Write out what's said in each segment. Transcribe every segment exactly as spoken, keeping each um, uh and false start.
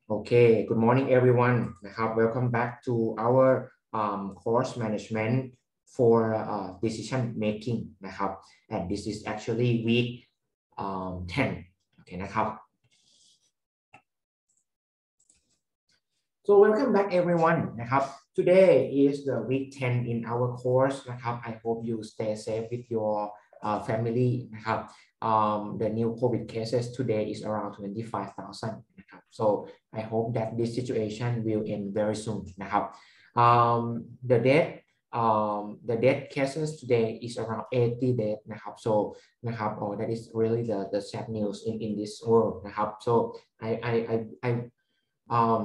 Okay, good morning everyone นะครับ Welcome back to our um, course management for uh, decision making นะครับ and this is actually week um, ten โอเคนะครับ so welcome back everyone นะครับ today is the week ten in our course นะครับ I hope you stay safe with your uh, family นะครับ um, the new COVID cases today is around twenty-five thousand นะครับ so I hope that this situation will end very soon นะครับ um, the death um, the death cases today is around eighty death นะครับ so นะครับ oh that is really the the sad news in in this world นะครับ so I I I I um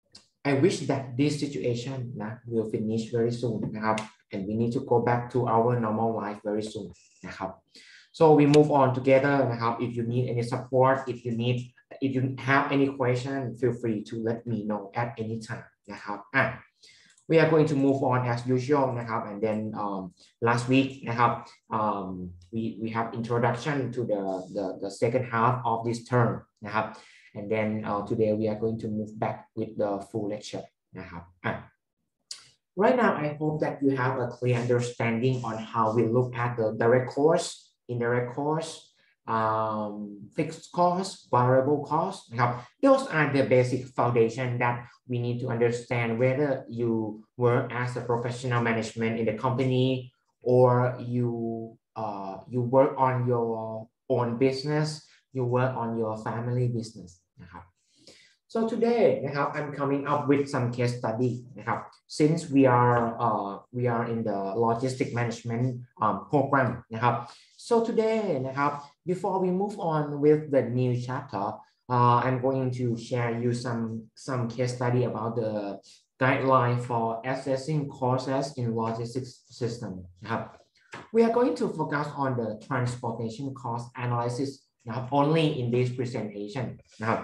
I wish that this situation นะ will finish very soon นะครับ and we need to go back to our normal life very soon นะครับ so we move on together นะครับ if you need any support if you need if you have any question feel free to let me know at any time นะครับอ่ะ we are going to move on as usual นะครับ and then um, last week นะครับ um, we we have introduction to the the the second half of this term นะครับand then uh, today we are going to move back with the full lecture นะครับอ่ะ right now I hope that you have a clear understanding on how we look at the direct cost indirect cost um, fixed cost variable cost นะครับ those are the basic foundation that we need to understand whether you work as a professional management in the company or you uh, you work on your own business you work on your family business นะครับ so today นะครับ I'm coming up with some case study นะครับ since we are uh, we are in the logistic management um, program นะครับ so today นะครับ before we move on with the new chapter uh, I'm going to share you some some case study about the guideline for assessing costs in logistics system นะครับ we are going to focus on the transportation cost analysis นะครับ only in this presentation นะครับ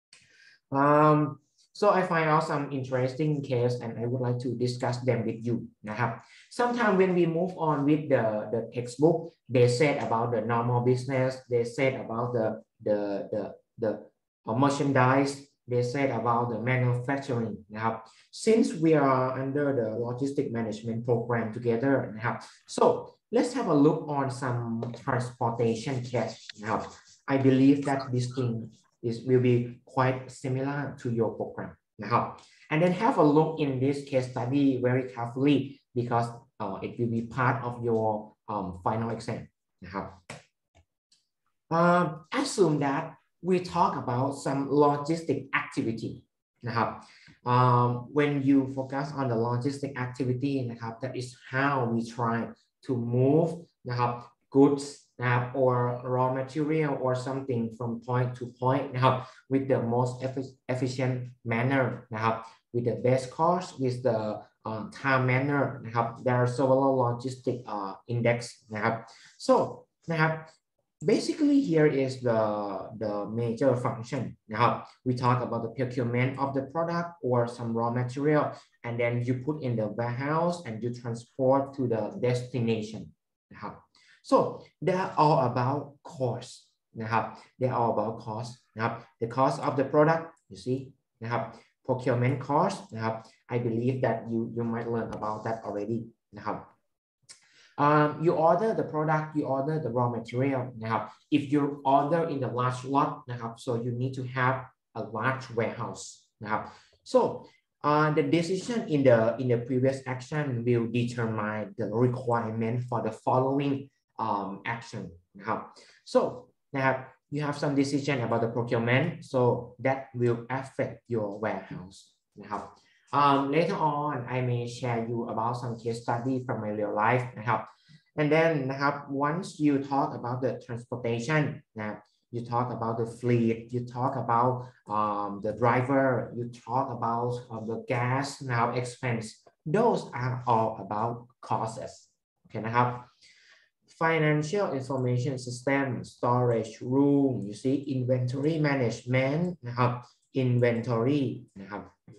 um, so I find out some interesting case and I would like to discuss them with you นะครับ sometimes when we move on with the the textbook they said about the normal business they said about the the the the uh, merchandise they said about the manufacturing นะครับ since we are under the logistic management program together นะครับ so let's have a look on some transportation case นะครับ I believe that this thing is will be quite similar to your program นะครับ and then have a look in this case study very carefully because uh, it will be part of your um, final exam นะครับ um, assume that we talk about some logistic activity นะครับ um, when you focus on the logistic activity นะครับ that is how we try to move นะครับ goods นะครับ or raw material or something from point to point นะครับ with the most efficient manner นะครับ with the best cost with the uh, time manner นะครับ there are several logistic uh, index นะครับ so นะครับ basically here is the the major function นะครับ we talk about the procurement of the product or some raw material and then you put in the warehouse and you transport to the destination นะครับ so they are all about cost นะครับ they are all about cost นะครับ the cost of the product you see นะครับ procurement cost นะครับ I believe that you you might learn about that already นะครับ Um, you order the product, you order the raw material นะครับ if you order in the large lot นะครับ so you need to have a large warehouse นะครับ so uh, the decision in the in the previous action will determine the requirement for the following um, action นะครับ so นะครับ you have some decision about the procurement so that will affect your warehouse นะครับ Um, later on, I may share you about some case study from my real life นะครับ and then นะครับ once you talk about the transportation นะครับ you talk about the fleet you talk about um, the driver you talk about um, the gas นะครับ expense those are all about costs โอเคนะครับ financial information system storage room you see inventory management นะครับ inventory นะครับ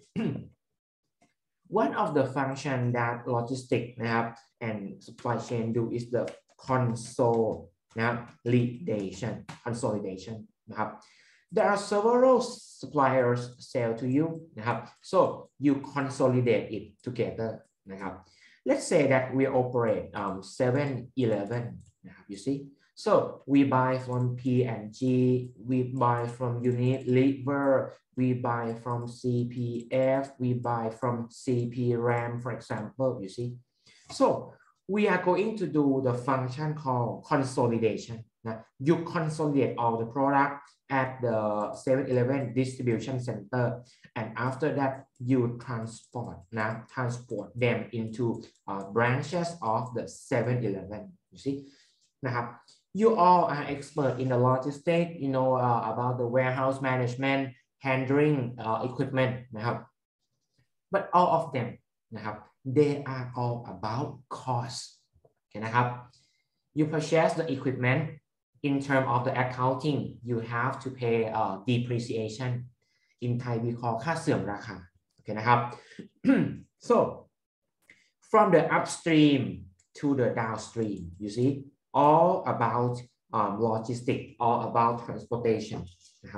One of the function that logistic นะครับ and supply chain do is the consolidation นะครับ consolidation นะครับ there are several suppliers sell to you นะครับ so you consolidate it together นะครับ let's say that we operate um, seven eleven นะครับ you see so we buy from P and G we buy from Unilever we buy from C P F we buy from C P RAM for example you see so we are going to do the function called consolidation นะ you consolidate all the product at the seven eleven distribution center and after that you transport นะ transport them into uh, branches of the seven eleven you see นะครับ you all are expert in the logistics you know uh, about the warehouse management handling uh, equipment นะครับ but all of them นะครับ they are all about cost โอเคนะครับ you purchase the equipment in terms of the accounting you have to pay uh, depreciation in Thai we call ค่าเสื่อมราคาโอเคนะครับ so from the upstream to the downstream you see all about um, logistics all about transportation นะครับ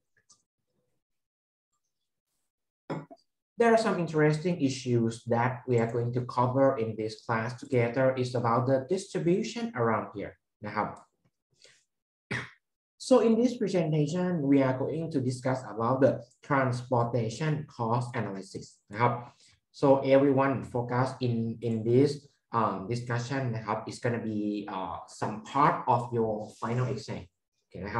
there are some interesting issues that we are going to cover in this class together is about the distribution around here นะครับ so in this presentation we are going to discuss about the transportation cost analysis นะครับ so everyone focus in in this um, discussion นะครับ is going to be uh, some part of your final exam โอเคนะครับ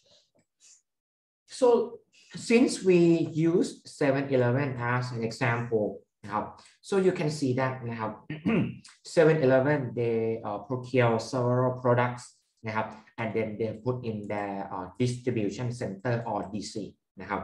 so since we use seven eleven as an example นะครับ so you can see that นะครับ seven eleven they uh, procure several products นะครับ and then they put in their uh, distribution center or D C นะครับ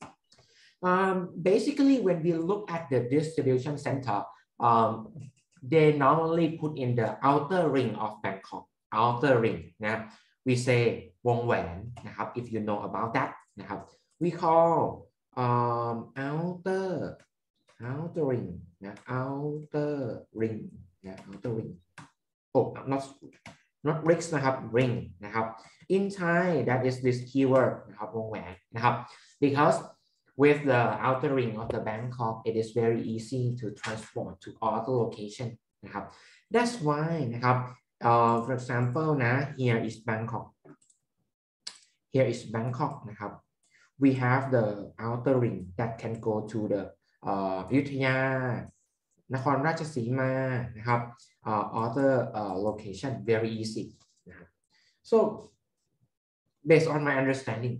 um, basically when we look at the distribution center um, they normally put in the outer ring of Bangkok outer ring นะ we say วงแหวนนะครับ if you know about that นะครับ we call um, outer outer ring นะ outer ring นะ outer ring oh not not rings นะครับ ring นะครับ in Thai that is this keyword นะครับวงแหวนนะครับ because with the outer ring of the Bangkok it is very easy to transport to other location นะครับ that's why นะครับ uh, for example นะ here is Bangkok here is Bangkok นะครับwe have the outer ring that can go to the uh, อยุธยานครราชสีมานะครับ uh, other uh, location very easy นะครับ so based on my understanding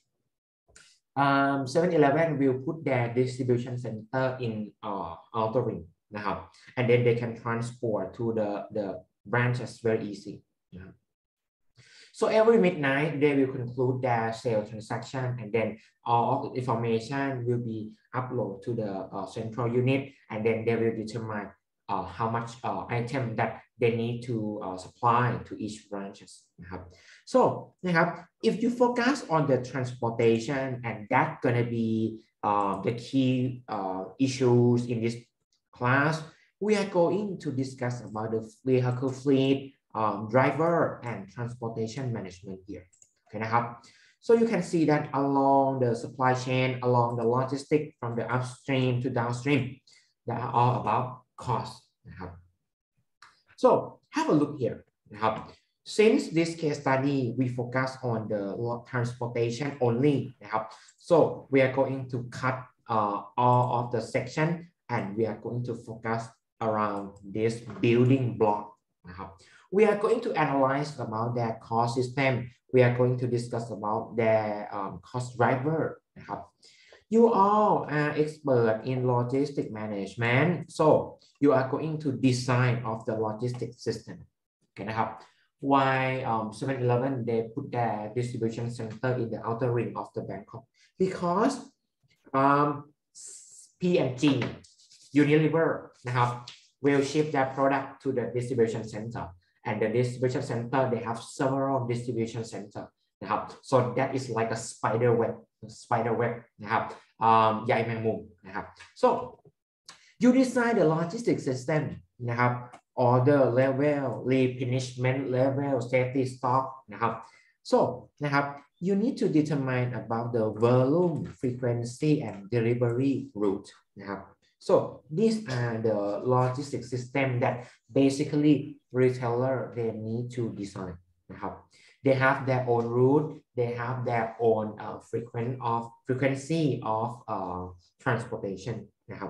um, seven eleven will put their distribution center in uh, outer ring นะครับ and then they can transport to the the branches very easy นะครับSo every midnight, they will conclude their sale transaction and then all of the information will be uploaded to the uh, central unit and then they will determine uh, how much uh, item that they need to uh, supply to each branches นะครับ so นะครับ if you focus on the transportation and that's gonna be uh, the key uh, issues in this class, we are going to discuss about the vehicle fleet Um, driver and transportation management here โอเคนะครับ so you can see that along the supply chain along the logistic from the upstream to downstream that are all about cost นะครับ so have a look here นะครับ since this case study we focus on the transportation only นะครับ so we are going to cut uh, all of the section and we are going to focus around this building block นะครับWe are going to analyze about their cost system. We are going to discuss about their um, cost driver นะครับ You all are expert in logistic management, so you are going to design of the logistic system. โอเคนะครับ Why um, seven eleven they put their distribution center in the outer ring of the Bangkok? Because um, P and G, Unilever นะครับ will ship their product to the distribution center.And the distribution center, they have several distribution center นะครับ so that is like a spider web spider web นะครับใยแมงมุมนะครับ so you design the logistic system นะครับ order level replenishment level safety stock นะครับ so นะครับ you need to determine about the volume, frequency, and delivery route นะครับ so these are the logistic system that basically retailer they need to design นะครับ they have their own route they have their own uh, frequent of frequency of uh, transportation นะครับ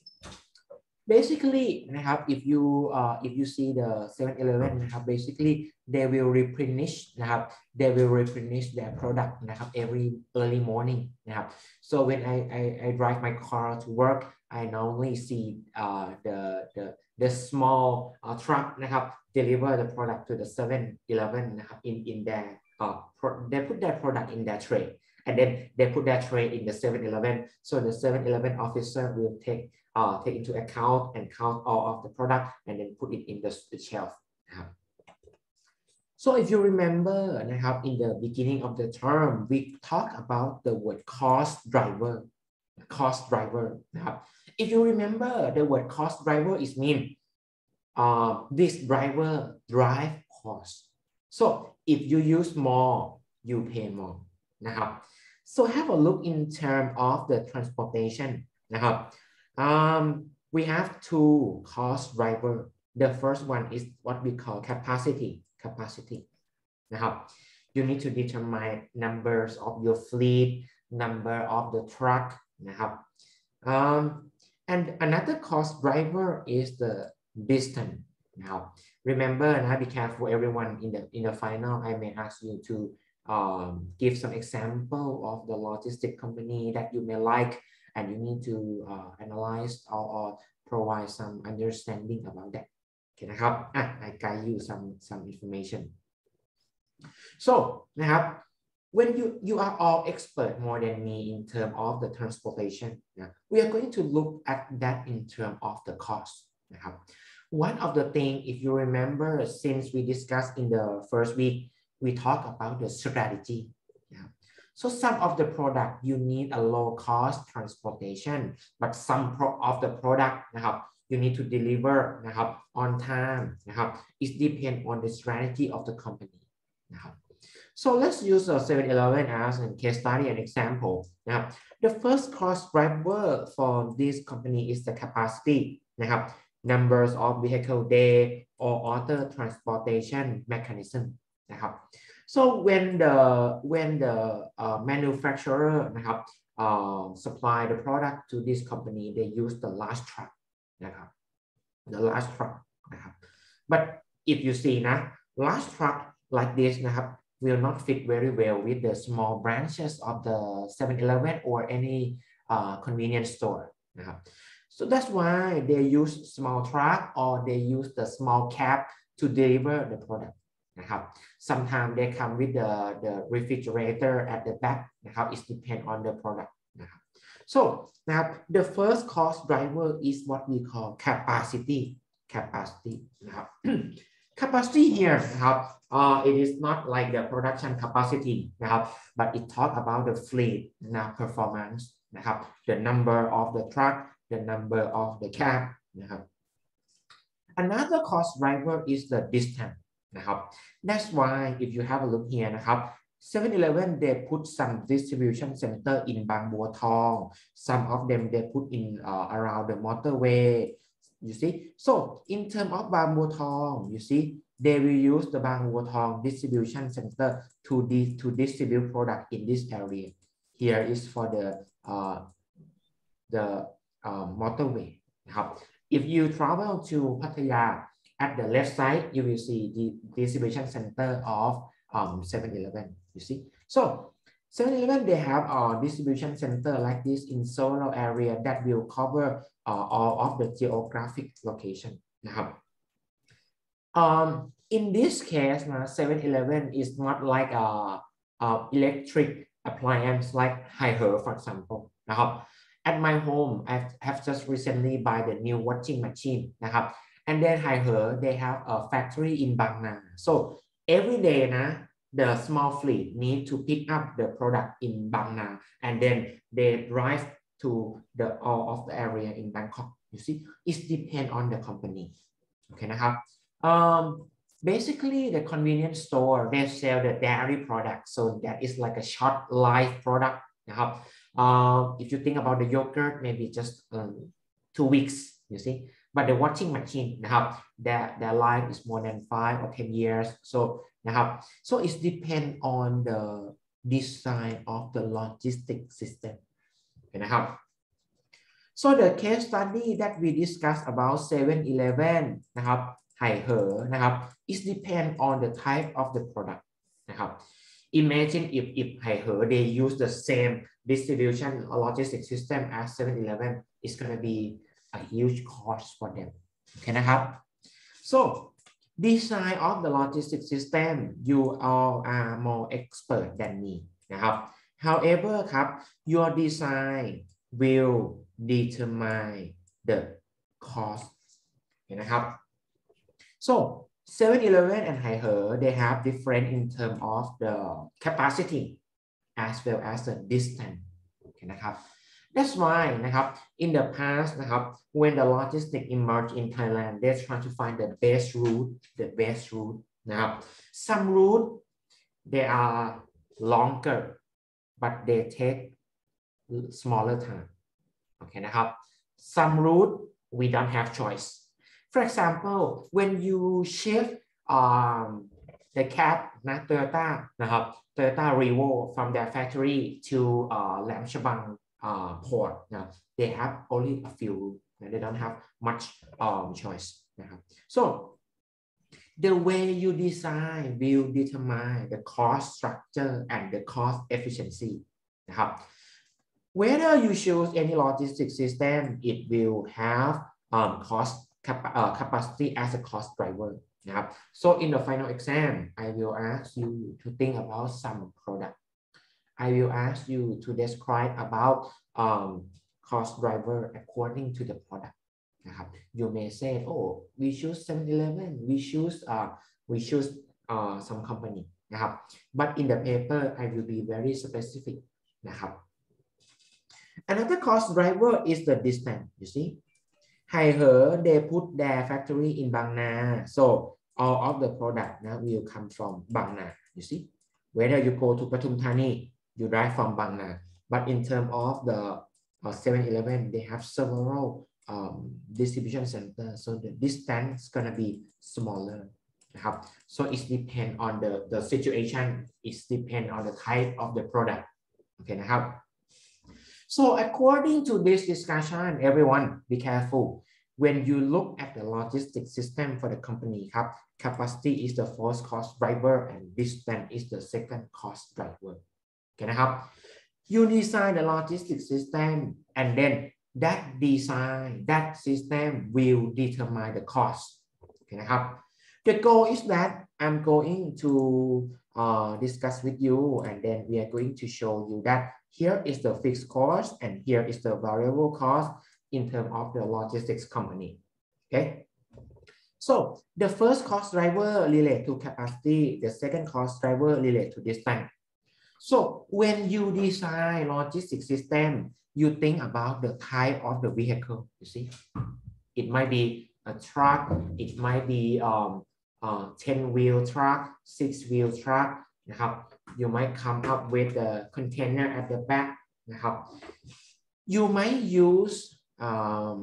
basically นะครับ if you uh, if you see the เซเว่น eleven นะครับ basically they will replenish นะครับ they will replenish their product นะครับ every early morning นะครับ so when I I I drive my car to work I normally see uh, the the the small uh, truck นะครับ deliver the product to the เซเว่น eleven นะครับ in in their uh, they put their product in their tray and then they put their tray in the เซเว่น eleven so the เซเว่น eleven officer will take Uh, take into account and count all of the product and then put it in the, the shelf นะครับ so if you remember นะครับ in the beginning of the term we talk about the word cost driver cost driver นะครับ if you remember the word cost driver is mean uh, this driver drive cost so if you use more you pay more นะครับ so have a look in term of the transportation นะครับUm, we have two cost driver. The first one is what we call capacity. Capacity. นะครับ You need to determine numbers of your fleet, number of the truck. นะครับ um, and another cost driver is the distance. นะครับ Remember นะ be careful everyone in the in the final I may ask you to um, give some example of the logistic company that you may like.And you need to uh, analyze or, or provide some understanding about that โอเคนะครับอ่ะ I guide you some some information so นะครับ when you you are all expert more than me in terms of the transportation นะ we are going to look at that in terms of the cost นะครับ one of the thing if you remember since we discussed in the first week we talk about the strategy นะครับSo some of the product you need a low cost transportation, but some of the product นะครับ you need to deliver นะครับ on time นะครับ it depend on the strategy of the company นะครับ so let's use a เซเว่น eleven as a case study and example นะครับ the first cost driver for this company is the capacity นะครับ numbers of vehicle day or other transportation mechanism นะครับ so when the when the uh, manufacturer นะครับ uh, supply the product to this company they use the large truck นะครับ the large truck นะครับ but if you see นะ large truck like this นะครับ will not fit very well with the small branches of the เซเว่น eleven or any uh, convenience store นะครับ so that's why they use small truck or they use the small cab to deliver the productนะครับ sometimes they come with the the refrigerator at the back นะครับ it depends on the product นะครับ so นะครับ the first cost driver is what we call capacity capacity นะครับ capacity here นะครับ uh, it is not like the production capacity นะครับ but it talk about the fleet นะ performance นะครับ the number of the truck the number of the cab นะครับ another cost driver is the distanceนะครับ that's why if you have a look here นะครับ เซเว่น eleven they put some distribution center in บางบัวทอง some of them they put in uh, around the motorway you see so in term of บางบัวทอง you see they will use the บางบัวทอง distribution center to di to distribute product in this area here is for the uh, the uh, motorway นะครับ if you travel to พัทยาat the left side you will see the distribution center of um, เซเว่น eleven you see so เซเว่น eleven they have a distribution center like this in several area that will cover uh, all of the geographic location นะครับ um, in this case นะ เซเว่น eleven is not like a, a electric appliance like Haihe for example นะครับ at my home I have just recently buy the new washing machine นะครับand then Haihe they have a factory in Bang Na so every day นะ the small fleet need to pick up the product in Bang Na and then they drive to the all of the area in Bangkok you see it depend on the company โอเคนะครับ um, basically the convenience store they sell the dairy product, so that is like a short life product นะครับ uh, if you think about the yogurt maybe just um, two weeks you see but the washing machine นะครับ their their life is more than five or ten years so นะครับ so it depend on the design of the logistic system นะครับ so the case study that we discussed about seven eleven นะครับไหเหอนะครับ is depend on the type of the product นะครับ imagine if if ไหเหอ they use the same distribution or logistic system as seven eleven it's gonna be a huge cost for them โอเคนะครับ so design of the logistic system you all are more expert than me นะครับ however ครับ your design will determine the cost เห็นนะครับ so seven eleven and ไหเหอ they have different in terms of the capacity as well as the distance โอเคนะครับ that's why นะครับ in the past นะครับ when the logistic emerged in Thailand they try to find the best route the best route นะครับ some route they are longer but they take smaller time โอเคนะครับ some route we don't have choice for example when you shift um, the cab นะ Toyota นะครับ Toyota Revo from their factory to uh, Lam Chabang uh, port นะ they have only a few they don't have much um, choice นะครับ so the way you design will determine the cost structure and the cost efficiency นะครับ whether you choose any logistic system it will have um, cost uh, capacity as a cost driver นะครับ so in the final exam I will ask you to think about some product I will ask you to describe about um, cost driver according to the product นะครับ you may say oh we choose seven eleven we choose uh, we choose uh, some company นะครับ but in the paper I will be very specific นะครับ another cost driver is the distance you see ไหเหอ they put their factory in Bang Na so all of the product now will come from Bang Na you see whether you go to Pathum Thani you drive from Bang Na but in terms of the uh, seven eleven they have several um, distribution center so the distance is gonna be smaller นะครับ so it depend on the the situation it depend on the type of the product โอเคนะครับ so according to this discussion everyone be careful when you look at the logistic system for the company ครับ capacity is the first cost driver and distance is the second cost driver โอเคนะครับ you design the logistic system and then that design that system will determine the cost โอเคนะครับ the goal is that I'm going to uh, discuss with you and then we are going to show you that here is the fixed cost and here is the variable cost in terms of the logistics company okay so the first cost driver relate to capacity the second cost driver relate to distance so when you design logistics system you think about the type of the vehicle you see it might be a truck it might be um uh, ten wheel truck six wheel truck นะครับ you might come up with the container at the back นะครับ you might use um,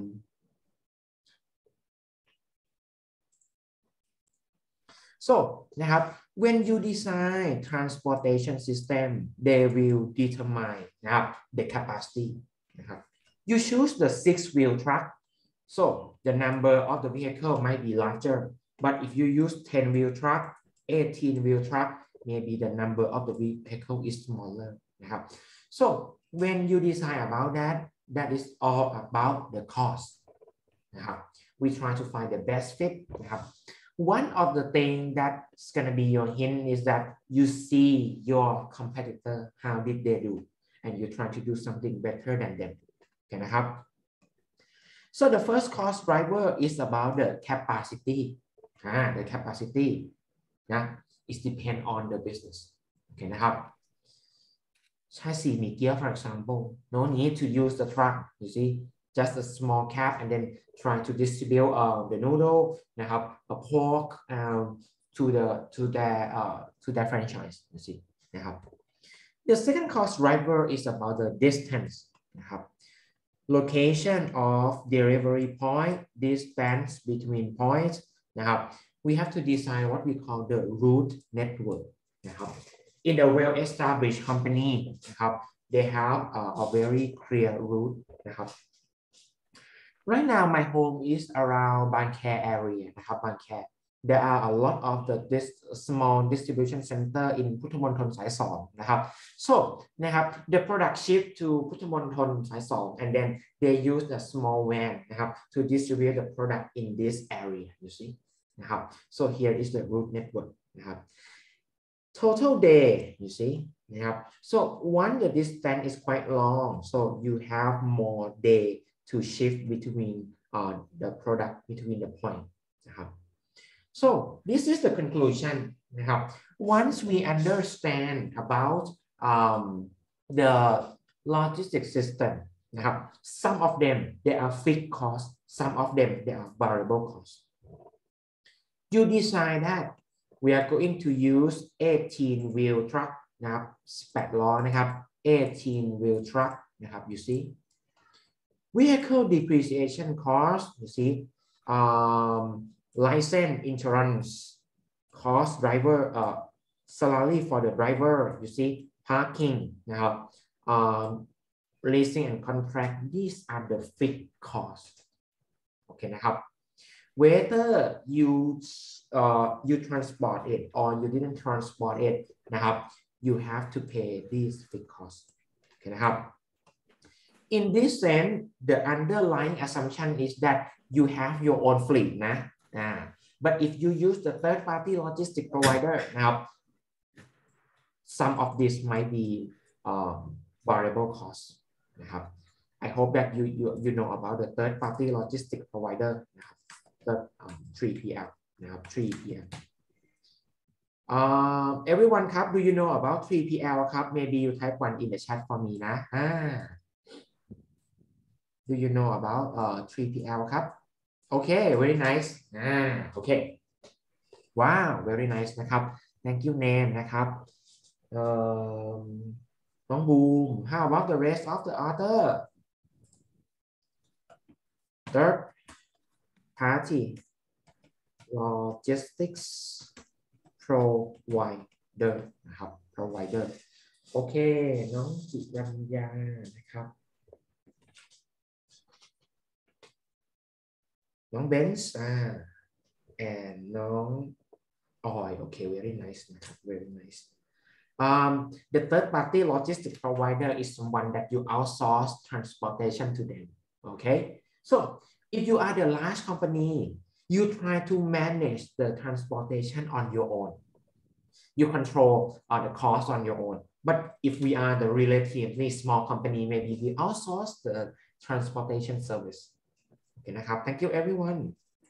so นะครับ when you design transportation system they will determine นะครับ the capacity นะครับ you choose the six wheel truck so the number of the vehicle might be larger but if you use ten wheel truck eighteen wheel truck maybe the number of the vehicle is smaller นะครับ so when you design about that that is all about the cost นะครับ we try to find the best fit นะครับ one of the thing that's gonna be your hint is that you see your competitor how did they do and you try to do something better than them โอเคนะครับ so the first cost driver is about the capacity ah the capacity นะ it depend on the business โอเคนะครับ chassis มีเกียร์ for example no need to use the truck you see just a small cab and then try to distribute uh, the noodle นะครับ a pork um, to the to their uh, to their franchise you see นะครับ The second cost driver is about the distance นะครับ Location of delivery point distance between points นะครับ We have to design what we call the route network นะครับ In a well-established company นะครับ They have a, a very clear route นะครับ Right now my home is around Banker area นะครับ Banker There are a lot of the this small distribution center in พุทธมณฑลสายสองนะครับ so นะครับ the product ship to พุทธมณฑลสายสอง and then they use the small van นะครับ to distribute the product in this area you see นะครับ so here is the route network นะครับ total day you see นะครับ so once the distance is quite long so you have more day to shift between uh, the product between the point นะครับ So this is the conclusion นะครับ Once we understand about um, the logistic system นะครับ Some of them they are fixed cost some of them they are variable cost You decide that we are going to use eighteen wheel truck นะครับแปดล้อนะครับ eighteen wheel truck นะครับ you see Vehicle depreciation cost you see um, license insurance cost driver uh, salary for the driver you see parking นะครับ um, leasing and contract these are the fixed cost โอเคนะครับ whether you uh, you transport it or you didn't transport it นะครับ you have to pay these fixed costs โอเคนะครับ in this sense the underlying assumption is that you have your own fleet นะUh, but if you use the third-party logistic provider now some of this might be um, variable costs นะครับ I hope that you you you know about the third-party logistic provider นะครับ the um, three P L นะครับ three P L uh, everyone ครับ do you know about three P L ครับ maybe you type one in the chat for me นะ ah. do you know about uh, three P L ครับOkay, very nice อ่าโอเค Wow, very nice นะครับ Thank you name นะครับเอ่อน้องบูม How about the rest of the author Third party logistics provider นะครับ provider โอเค น้องจิรัญญานะครับน้องเบนซ์อ่า and น้องออยโอเค very nice นะครับ very nice um the third party logistic provider is someone that you outsource transportation to them okay so if you are the large company you try to manage the transportation on your own you control uh, the cost on your own but if we are the relatively small company maybe we outsource the transportation serviceโอเคนะครับ thank you everyone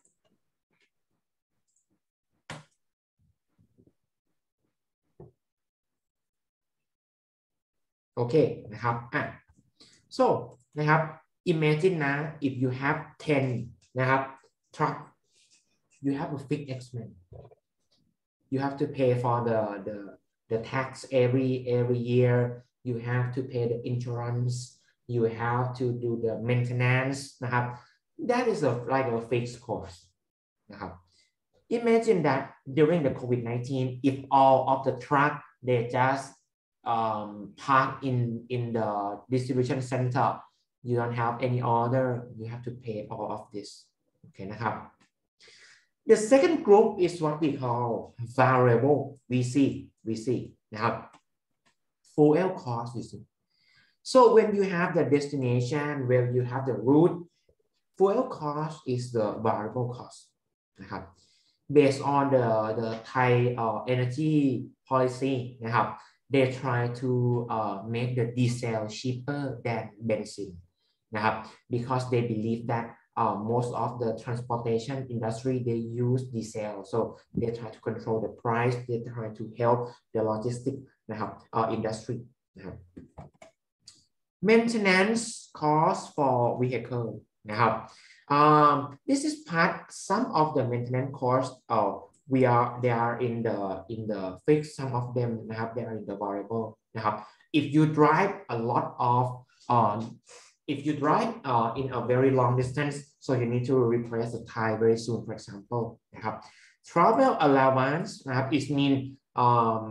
โอเคนะครับอ่ะ so นะครับ imagine นะ if you have ten นะครับ truck you have a fixed expense you have to pay for the the the tax every every year you have to pay the insurance you have to do the maintenance นะครับ that is a like a fixed cost นะครับ imagine that during the COVID nineteen if all of the truck they just um, park in in the distribution center you don't have any order you have to pay all of this โอเคนะครับ the second group is what we call variable V C V C นะครับ fuel cost you see so when you have the destination where you have the route fuel cost is the variable cost นะครับ based on the the Thai uh, energy policy นะครับ they try to uh, make the diesel cheaper than benzene นะครับ because they believe that uh, most of the transportation industry they use diesel so they try to control the price they try to help the logistic นะครับ uh, industry นะครับ maintenance cost for vehicle นะครับ um, this is part some of the maintenance cost of we are they are in the in the fixed, some of them นะครับ they are in the variable นะครับ if you drive a lot of um, if you drive uh, in a very long distance so you need to replace the tire very soon for example นะครับ travel allowance นะครับ is mean um,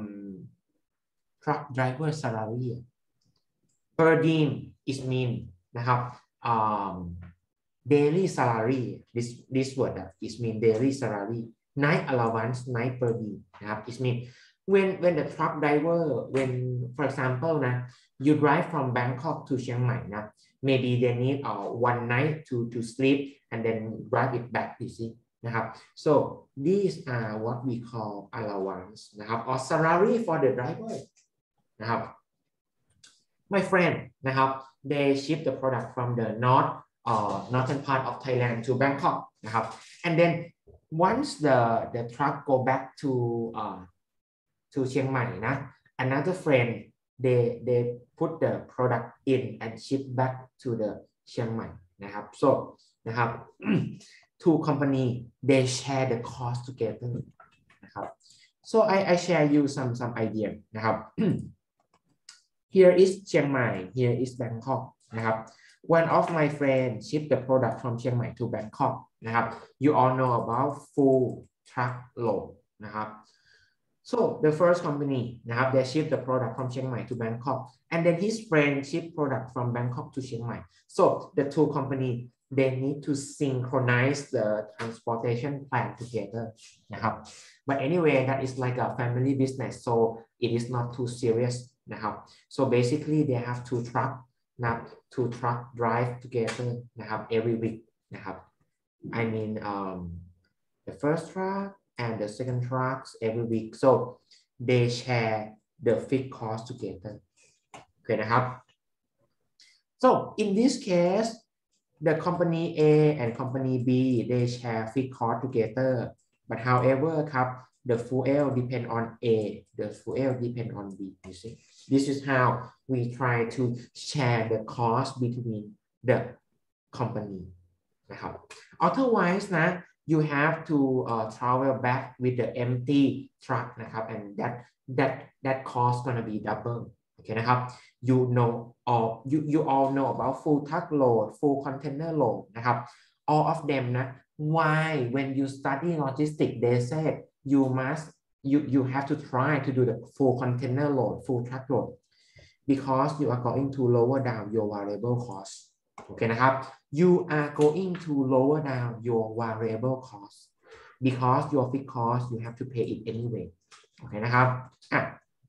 truck driver salary per diem is mean นะครับ um, daily salary this this word is mean daily salary night allowance night per diem นะครับ is mean when when the truck driver when for example นะ you drive from Bangkok to Chiang Mai นะ maybe they need uh, one night to to sleep and then drive it back you see นะครับ so these are what we call allowance นะครับ or salary for the driver นะครับ my friend นะครับ they ship the product from the north uh, northern part of Thailand to Bangkok นะครับ and then once the the truck go back to uh, to Chiang Mai นะ another friend they they put the product in and ship back to the Chiang Mai นะครับ so นะครับ two company they share the cost together นะครับ so I I share you some some idea นะครับ here is Chiang Mai here is Bangkok นะครับ one of my friends ship the product from Chiang Mai to Bangkok นะครับ you all know about full truck load นะครับ so the first company นะครับ they ship the product from Chiang Mai to Bangkok and then his friend ship product from Bangkok to Chiang Mai so the two company they need to synchronize the transportation plan together นะครับ but anyway that is like a family business so it is not too serious นะครับ so basically they have two truck นะครับ two truck drive together นะครับ every week นะครับ I mean um, the first truck and the second trucks every week so they share the fixed cost together โอเคนะครับ so in this case the company A and company B they share fixed cost together but however ครับ the fuel depend on A the fuel depend on B you see this is how we try to share the cost between the company นะครับ otherwise นะ you have to uh, travel back with the empty truck นะครับ and that that that cost gonna be double โอเคนะครับ you know all you you all know about full truck load full container load นะครับ all of them นะ why when you study logistics they said you must you you have to try to do the full container load full truck load because you are going to lower down your variable cost โอเคนะครับ you are going to lower down your variable cost because your fixed cost you have to pay it anyway โอเคนะครับอ่ะ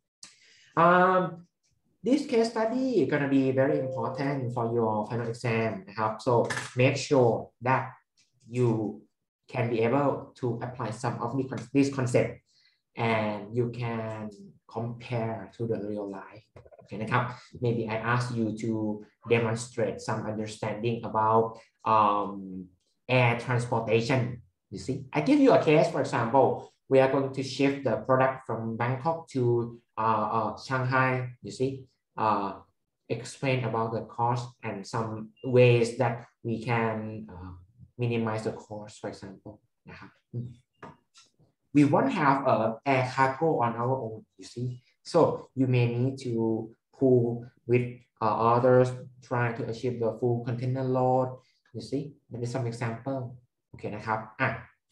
um this case study gonna be very important for your final exam นะครับ so make sure that you can be able to apply some of this concept and you can compare to the real life โอเคนะครับ maybe I ask you to demonstrate some understanding about um, air transportation you see I give you a case for example we are going to shift the product from Bangkok to uh, uh, Shanghai you see uh, explain about the cost and some ways that we can uh, minimize the cost for example นะครับ we won't have a air cargo on our own you see so you may need to pool with uh, others try to achieve the full container load you see that is some example โอเคนะครับอ่ะ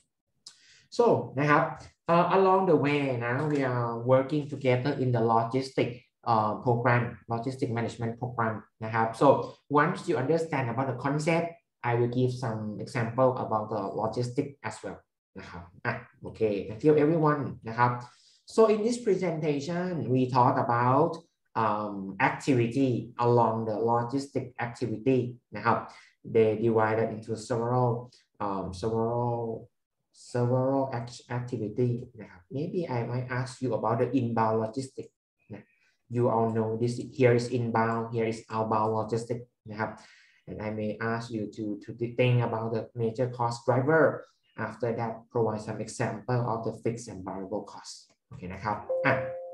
so นะครับ uh, along the way now we are working together in the logistic uh, program logistic management program นะครับ so once you understand about the concept I will give some example about the logistic as well นะครับอ่ะโอเค thank you everyone นะครับ so in this presentation we talk about um, activity along the logistic activity นะครับ they divided into several um, several several activity นะครับ maybe I might ask you about the inbound logistic นะ you all know this here is inbound here is outbound logistic นะครับ and I may ask you to to think about the major cost driver after that provide some example of the fixed and variable cost โอเคนะครับอ่ะ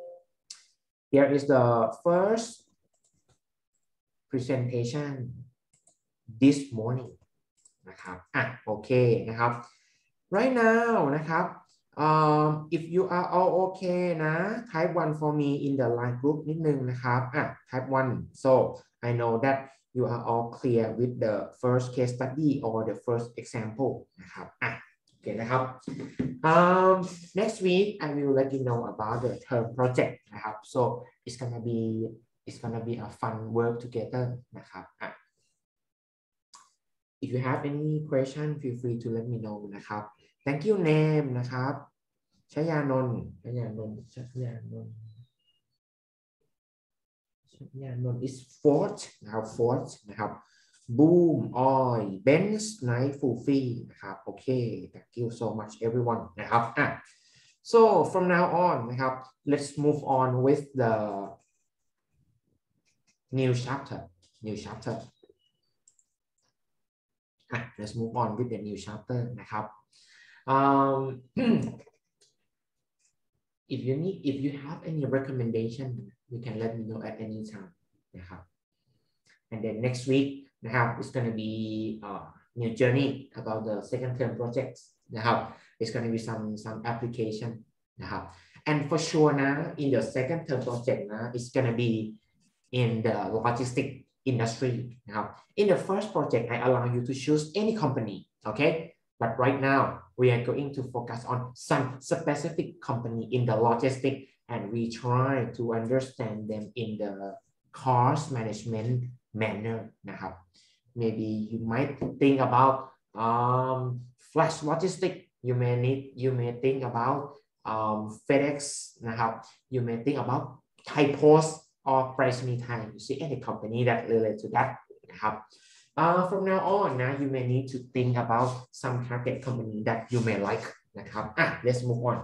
here is the first presentation this morning นะครับอ่ะโอเคนะครับ right now นะครับ um if you are all okay นะ type one for me in the line group นิดนึงนะครับอ่ะ type one so I know that you are all clear with the first case study or the first example นะครับอ่ะโอเคนะครับ um next week I will let you know about the term project นะครับ so it's gonna be it's gonna be a fun work together นะครับอ่ะ if you have any question feel free to let me know นะครับ thank you name นะครับชยานนท์ชยานนท์ชยานนท์ชยานนท์ is fourth นะครับ fourth นะครับ boom oil benz night fulfi นะครับโอเค thank you so much everyone นะครับอ่ะ so from now on นะครับ let's move on with the new chapter new chapter อ่ะ let's move on with the new chapter นะครับ um if you need if you have any recommendation you can let me know at any time นะครับ and then next week นะครับ it's gonna be uh, new journey about the second term projects นะครับ it's gonna be some some application นะครับ and for sure นะ in the second term project นะ it's gonna be in the logistic industry นะครับ in the first project I allow you to choose any company okay but right now we are going to focus on some specific company in the logistic and we try to understand them in the cost management manner นะครับ maybe you might think about um, flash logistic you may need you may think about um, FedEx นะครับ you may think about Thai Post or ไปรษณีย์ไทย you see any company that relate to that นะครับ uh, from now on นะ you may need to think about some target company that you may like นะครับอ่ะ let's move on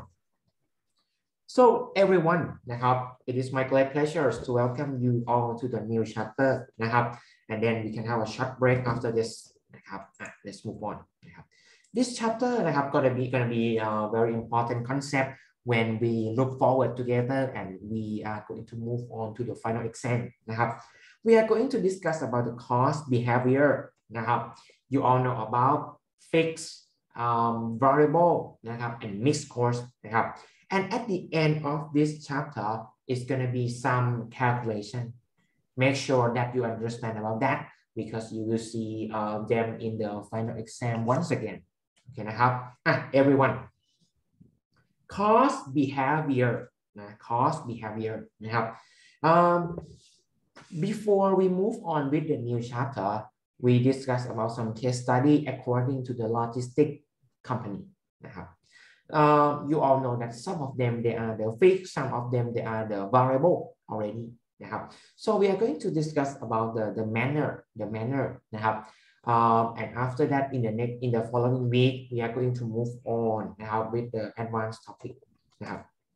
so everyone นะครับ it is my great pleasure to welcome you all to the new chapter นะครับ and then we can have a short break after this นะครับอ่ะ let's move on นะครับ this chapter นะครับ gonna be gonna be a very important concept when we look forward together and we are going to move on to the final exam นะครับ we are going to discuss about the cost behavior นะครับ you all know about fixed um, variable นะครับ and mixed cost นะครับ and at the end of this chapter is going to be some calculation make sure that you understand about that because you will see uh, them in the final exam once again โอเคนะครับอ่ะ everyone cost behavior นะ cost behavior นะครับ um, before we move on with the new chapter we discuss about some case study according to the logistic company นะครับ uh, you all know that some of them they are the fixed some of them they are the variable already นะครับ so we are going to discuss about the the manner the manner นะครับ Um, and after that, in the next, in the following week, we are going to move on now with the advanced topic. Now,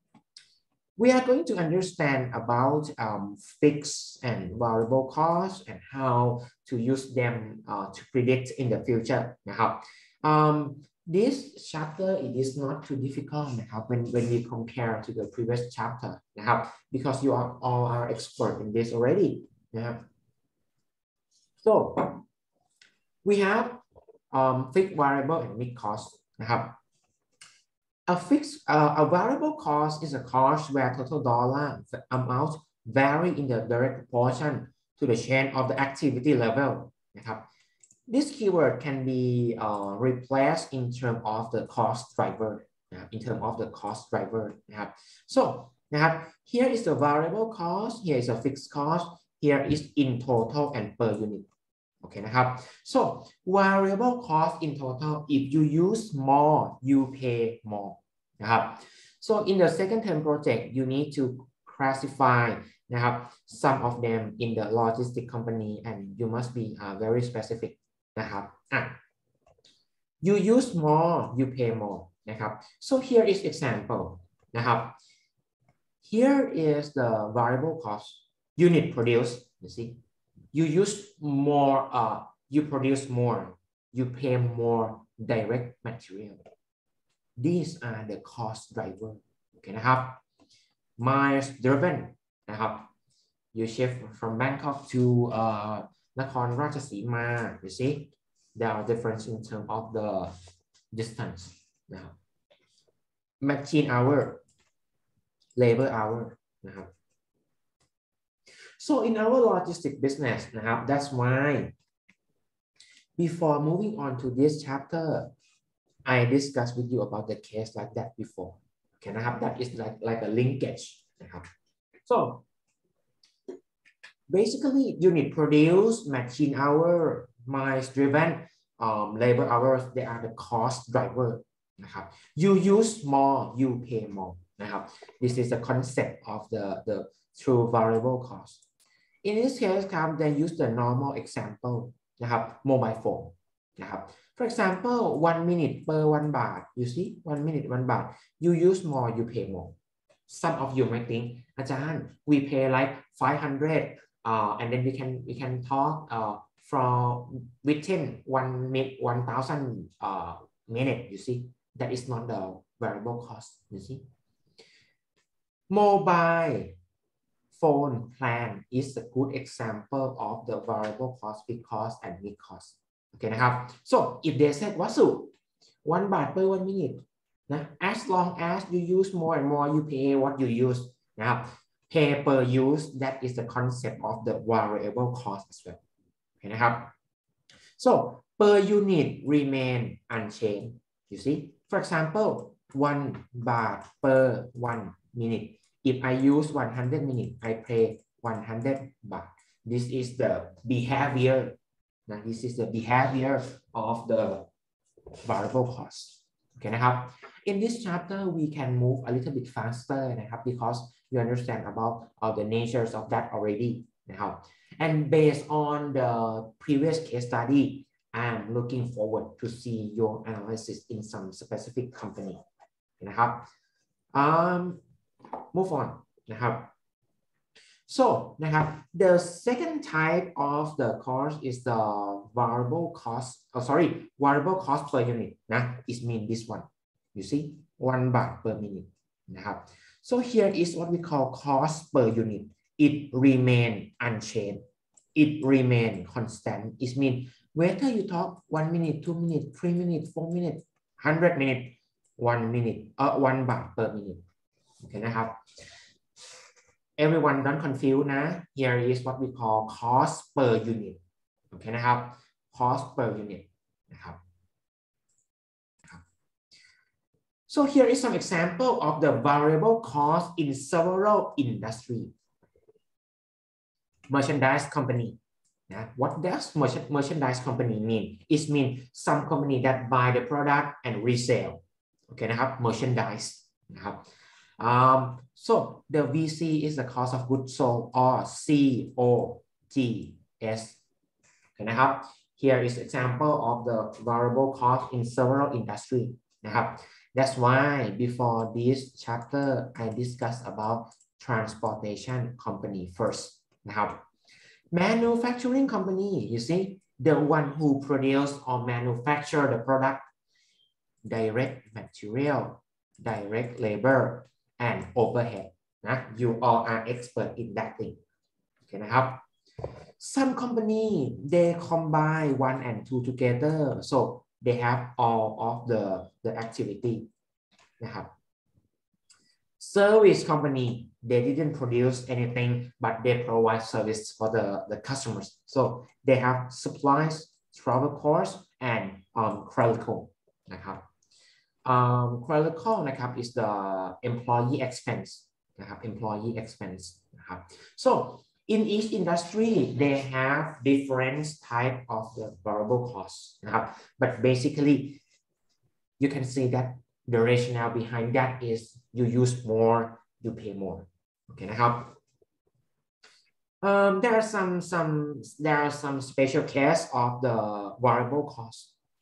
we are going to understand about um, fixed and variable costs and how to use them uh, to predict in the future. Now, um, this chapter it is not too difficult now when when we compare to the previous chapter. Now, because you are all are expert in this already. Now, so we have um, fixed variable and mixed cost นะครับ a fixed uh, a variable cost is a cost where total dollar amount vary in the direct proportion to the change of the activity level นะครับ this keyword can be uh, replaced in terms of the cost driver นะครับ in terms of the cost driver นะครับ so นะครับ here is the variable cost here is a fixed cost here is in total and per unit okay นะครับ so variable cost in total if you use more you pay more นะครับ so in the second term project you need to classify นะครับ some of them in the logistic company and you must be uh, very specific นะครับอ่ะ you use more you pay more นะครับ so here is example นะครับ here is the variable cost unit produced you see you use more uh you produce more you pay more direct material these are the cost driver โอเคนะครับ miles driven นะครับ you shift from Bangkok to uh นครราชสีมา you see there are difference in terms of the distance นะครับ machine hour labor hour นะครับ so in our logistic business นะครับ that's why before moving on to this chapter I discussed with you about the case like that before okay นะครับ that is like like a linkage นะครับ so basically unit produce machine hour miles driven um, labor hours they are the cost driver นะครับ you use more you pay more นะครับ this is the concept of the the true variable cost in this case ครับ they use the normal example นะครับ mobile phone นะครับ for example one minute per one บาท you see one minute one บาท you use more you pay more some of you might think อาจารย์ we pay like five hundred uh, and then we can we can talk uh, from within one minute one thousand uh, minute you see that is not the variable cost you see mobile phone plan is a good example of the variable cost big cost and mid cost โอเคนะครับ so if they said วัสดุ one บาท per one minute นะ as long as you use more and more you pay what you use นะครับ pay per use that is the concept of the variable cost as well โอเคนะครับ so per unit remain unchanged you see for example one บาท per one minute if I use one hundred minutes I pay one hundred บาท this is the behavior now this is the behavior of the variable cost โอเคนะครับ in this chapter we can move a little bit faster นะครับ because you understand about all the natures of that already นะครับ and based on the previous case study I'm looking forward to see your analysis in some specific company นะครับ um move on นะครับ so นะครับ the second type of the cost is the variable cost oh sorry variable cost per unit นะ is mean this one you see one บาท per minute นะครับ so here is what we call cost per unit it remain unchanged it remain constant it mean whether you talk one minute two minute three minute four minute hundred minute one minute uh one บาท per minute โอเคนะครับ everyone don't confuse นะ here is what we call cost per unit โอเคนะครับ cost per unit นะครับ so here is some example of the variable cost in several industry merchandise company what does merchandise company mean it mean some company that buy the product and resell โอเคนะครับ merchandise นะครับ um, so the วี ซี is the cost of goods sold or ซี โอ จี เอส โอเคนะครับ here is example of the variable cost in several industry นะครับ that's why before this chapter I discuss about transportation company first นะครับmanufacturing company you see the one who produce or manufacture the product direct material direct labor and overhead นะ you all are expert in that thing โอเคนะครับ some company they combine one and two together so they have all of the the activity นะครับ service company they didn't produce anything but they provide service for the the customers so they have supplies travel costs and um clerical นะครับ um clerical นะครับ is the employee expense นะครับ employee expense นะครับ so in each industry they have different type of the variable costs นะครับ but basically you can see that the rationale behind that is you use more you pay more โอเคนะครับ um, there are some some there are some special case of the variable cost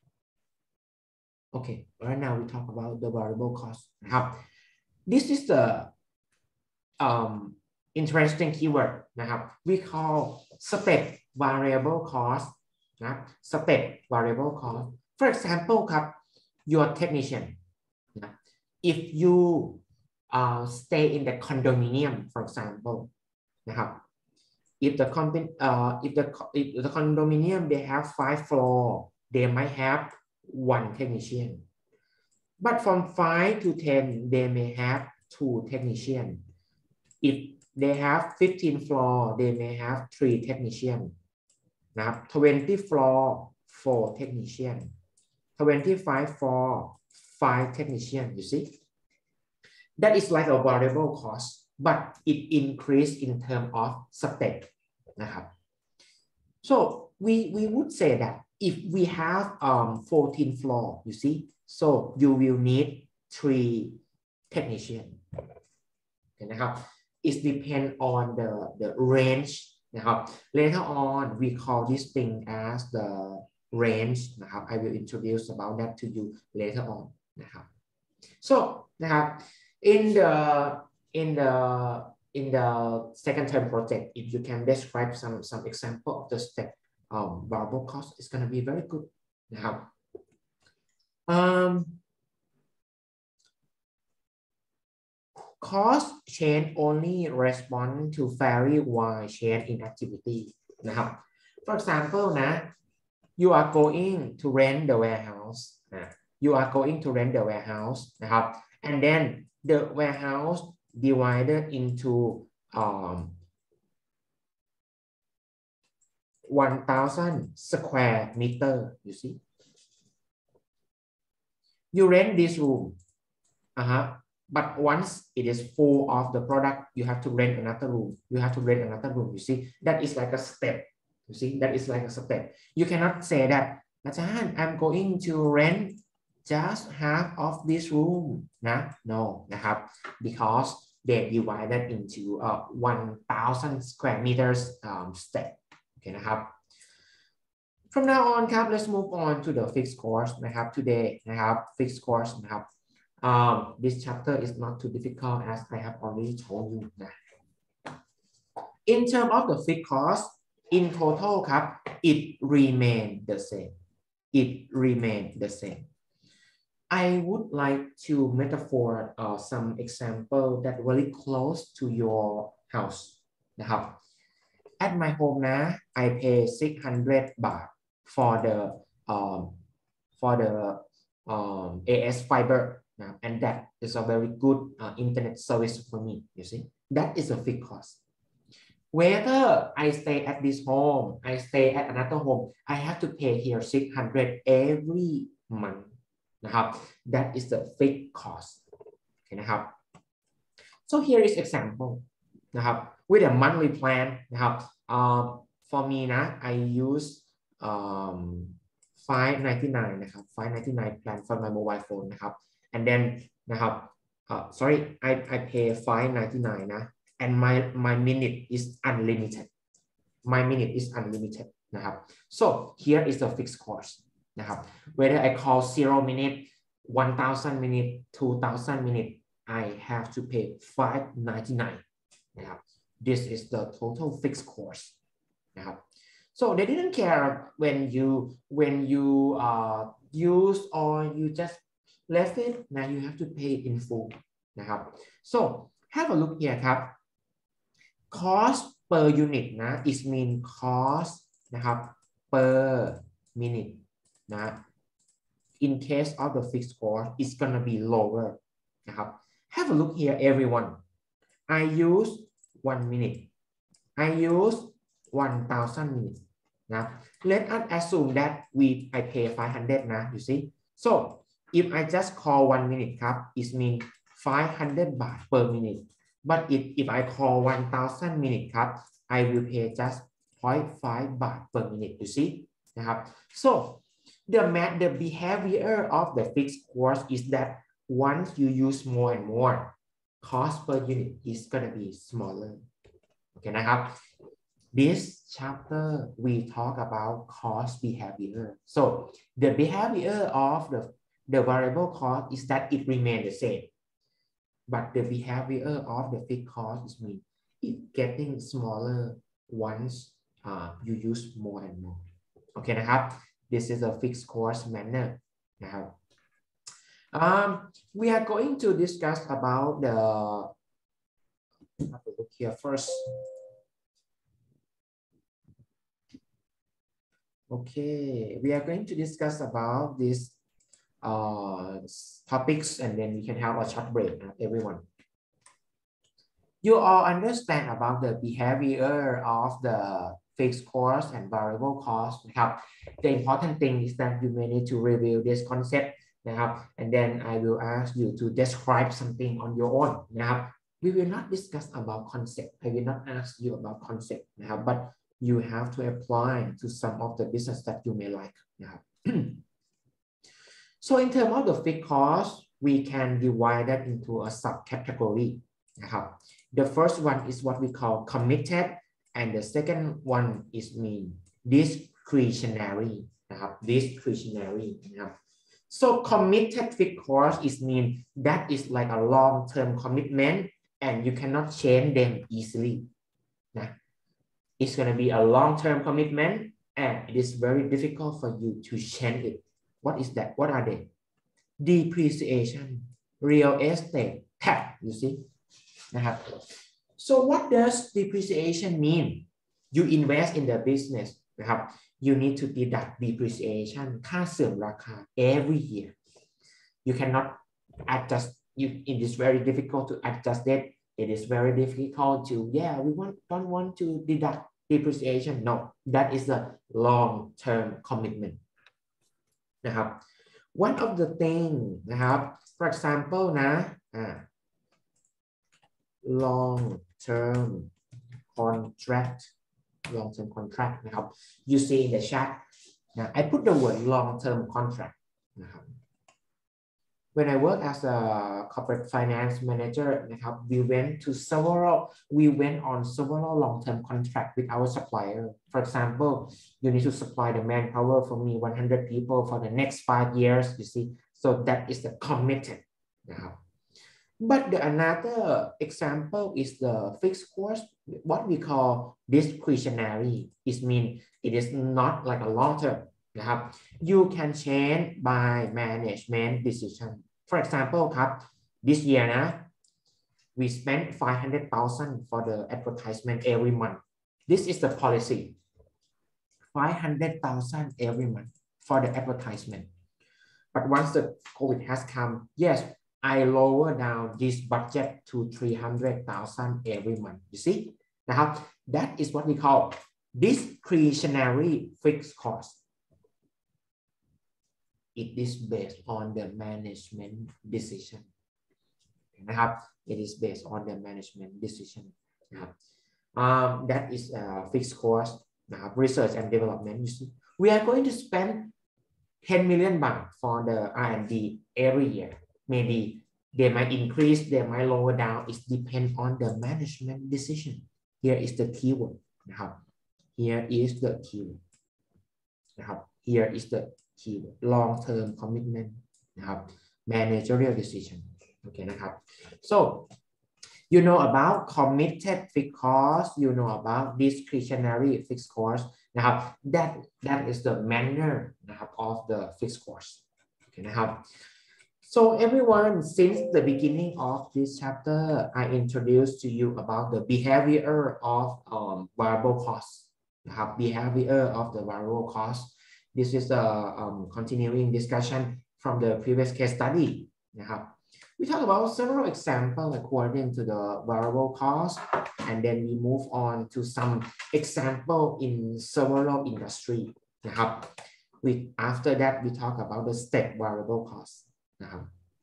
okay right now we talk about the variable cost นะครับ this is the um, interesting keyword นะครับ we call step variable cost นะ step variable cost for example ครับ your technician if you uh, stay in the condominium for example นะครับ if the company uh, if the if the condominium they have five floor they might have one technician but from five to ten they may have two technicians. If they have fifteen floor they may have three technicians นะครับ twenty floor four technician twenty-five floor five technician you see that is like a variable cost but it increase in term of step นะครับ so we we would say that if we have um fourteen floor you see so you will need three technician เห็นนะครับ it depend on the the range นะครับ later on we call this thing as the range นะครับ I will introduce about that to you later on นะครับ so นะครับ in the in the in the second term project if you can describe some some example of the step um, variable cost it's going to be very good นะครับ um, cost change only respond to vary while change in activity นะครับ for example นะ you are going to rent the warehouse นะ you are going to rent the warehouse นะครับ and then the warehouse divided into um, one thousand square meter you see you rent this room uh-huh. but once it is full of the product you have to rent another room you have to rent another room you see that is like a step you see that is like a step you cannot say that อาจารย์ I'm going to rent just half of this room นะ no นะครับ because they divided into uh, one thousand square meters um, step โอเคนะครับ from now on ครับ let's move on to the fixed cost นะครับ today นะครับ fixed cost นะครับ um, this chapter is not too difficult as I have already told you นะ in terms of the fixed cost in total ครับ it remain the same it remain the same I would like to metaphor uh, some example that very close to your house นะครับ at my home นะ I pay six hundred บาท for the um, for the um, เอ เอส fiber นะ and that is a very good uh, internet service for me you see that is a fixed cost whether I stay at this home I stay at another home I have to pay here six hundred every month นะครับ that is the fixed cost โอเคนะครับ so here is example นะครับ with a monthly plan นะครับ uh, for me นะ I use um, five ninety-nine นะครับ five ninety-nine plan for my mobile phone นะครับ and then นะครับ uh, sorry I I pay five ninety-nine นะ and my my minute is unlimited my minute is unlimited นะครับ so here is the fixed cost นะครับ whether I call zero minute one thousand minute two thousand minute I have to pay five ninety-nine นะครับ this is the total fixed cost นะครับ so they didn't care when you when you uh, use or you just left it now you have to pay it in full นะครับ so have a look here ครับ cost per unit นะ is mean cost นะครับ per minute นะ in case of the fixed cost it's gonna be lower นะครับ have a look here everyone I use one minute I use one thousand minutes นะ let us assume that we I pay five hundred นะ you see so if I just call one minute ครับ it mean five hundred บาท per minute but if if I call one thousand minute ครับ I will pay just zero point five บาท per minute you see นะครับ so the math the behavior of the fixed cost is that once you use more and more cost per unit is gonna be smaller โอเคนะครับ this chapter we talk about cost behavior so the behavior of the the variable cost is that it remain the same but the behavior of the fixed cost is mean it getting smaller once uh, you use more and more โอเคนะครับ this is a fixed cost manner นะครับ um, we are going to discuss about the have a look here first okay we are going to discuss about this uh, topics, and then we can have a short break, uh, everyone. You all understand about the behavior of the fixed cost and variable cost นะครับ The important thing is that you may need to review this concept นะครับ and then I will ask you to describe something on your own นะครับ We will not discuss about concept. I will not ask you about concept นะครับ but you have to apply to some of the business that you may like นะครับ So in terms of the fixed cost, we can divide that into a subcategory นะครับ The first one is what we call committed, and the second one is mean discretionary นะครับ discretionary นะครับ So committed fixed cost is mean that is like a long-term commitment and you cannot change them easily นะ It's gonna be a long-term commitment and it is very difficult for you to change it. What is that? What are they? Depreciation, real estate, tax, you see นะครับ So what does depreciation mean? You invest in the business นะครับ You need to deduct depreciation ค่าเสื่อมราคา every year. You cannot adjust. You, it is very difficult to adjust it. It is very difficult to, yeah, we want, don't want to deduct depreciation. No, that is a long-term commitment นะครับ One of the thing นะครับ for example นะ long-term contract long-term contract นะครับ you see in the chat นะ I put the word long-term contract นะครับ When I work as a corporate finance manager นะครับ we went to several we went on several long-term contract with our supplier. For example, you need to supply the manpower for me one hundred people for the next five years, you see. So that is the committed นะครับ But the another example is the fixed cost, what we call discretionary. It means it is not like a long term นะครับ You can change by management decision. For example ครับ this year นะ we spent five hundred thousand for the advertisement every month. This is the policy. five hundred thousand every month for the advertisement. But once the COVID has come, yes, I lower down this budget to three hundred thousand every month. You see นะครับ That is what we call discretionary fixed cost. It is based on the management decision นะครับ It is based on the management decision นะครับ um, That is a fixed cost นะครับ Research and development. You see, we are going to spend ten million baht for the R and D every year. Maybe they might increase, they might lower down. It depends on the management decision. Here is the keyword นะครับ Here is the keyword นะครับ Here is the keyword long-term commitment นะครับ managerial decision โอเคนะครับ so you know about committed fixed cost, you know about discretionary fixed cost นะครับ that that is the manner นะครับ of the fixed cost โอเคนะครับ So everyone, since the beginning of this chapter, I introduced to you about the behavior of um, variable cost นะครับ behavior of the variable cost. This is a um, continuing discussion from the previous case study นะครับ We talk about several examples according to the variable cost, and then we move on to some example in several industry นะครับ We after that we talk about the step variable cost นะครับ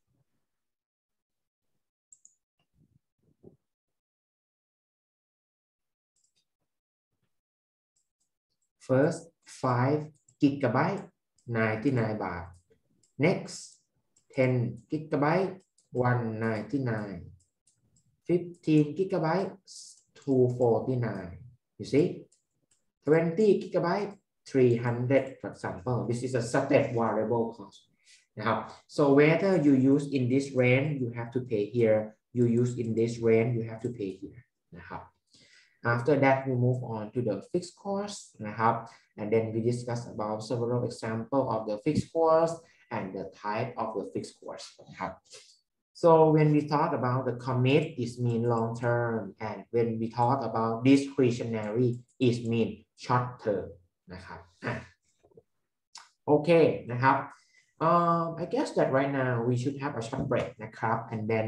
First five gigabyte ninety-nine baht. Next ten gigabyte one ninety-nine. fifteen gigabyte two forty-nine. You see, twenty gigabyte three hundred, for example. This is a step variable cost. Now, so whether you use in this range, you have to pay here. You use in this range, you have to pay here. Now, after that, we move on to the fixed cost. Now, and then we discuss about several examples of the fixed cost and the type of the fixed cost. Now, so when we talk about the commit, it mean long term, and when we talk about discretionary, it mean short term. นะครับ โอเคนะครับ um I guess that right now we should have a short break นะครับ and then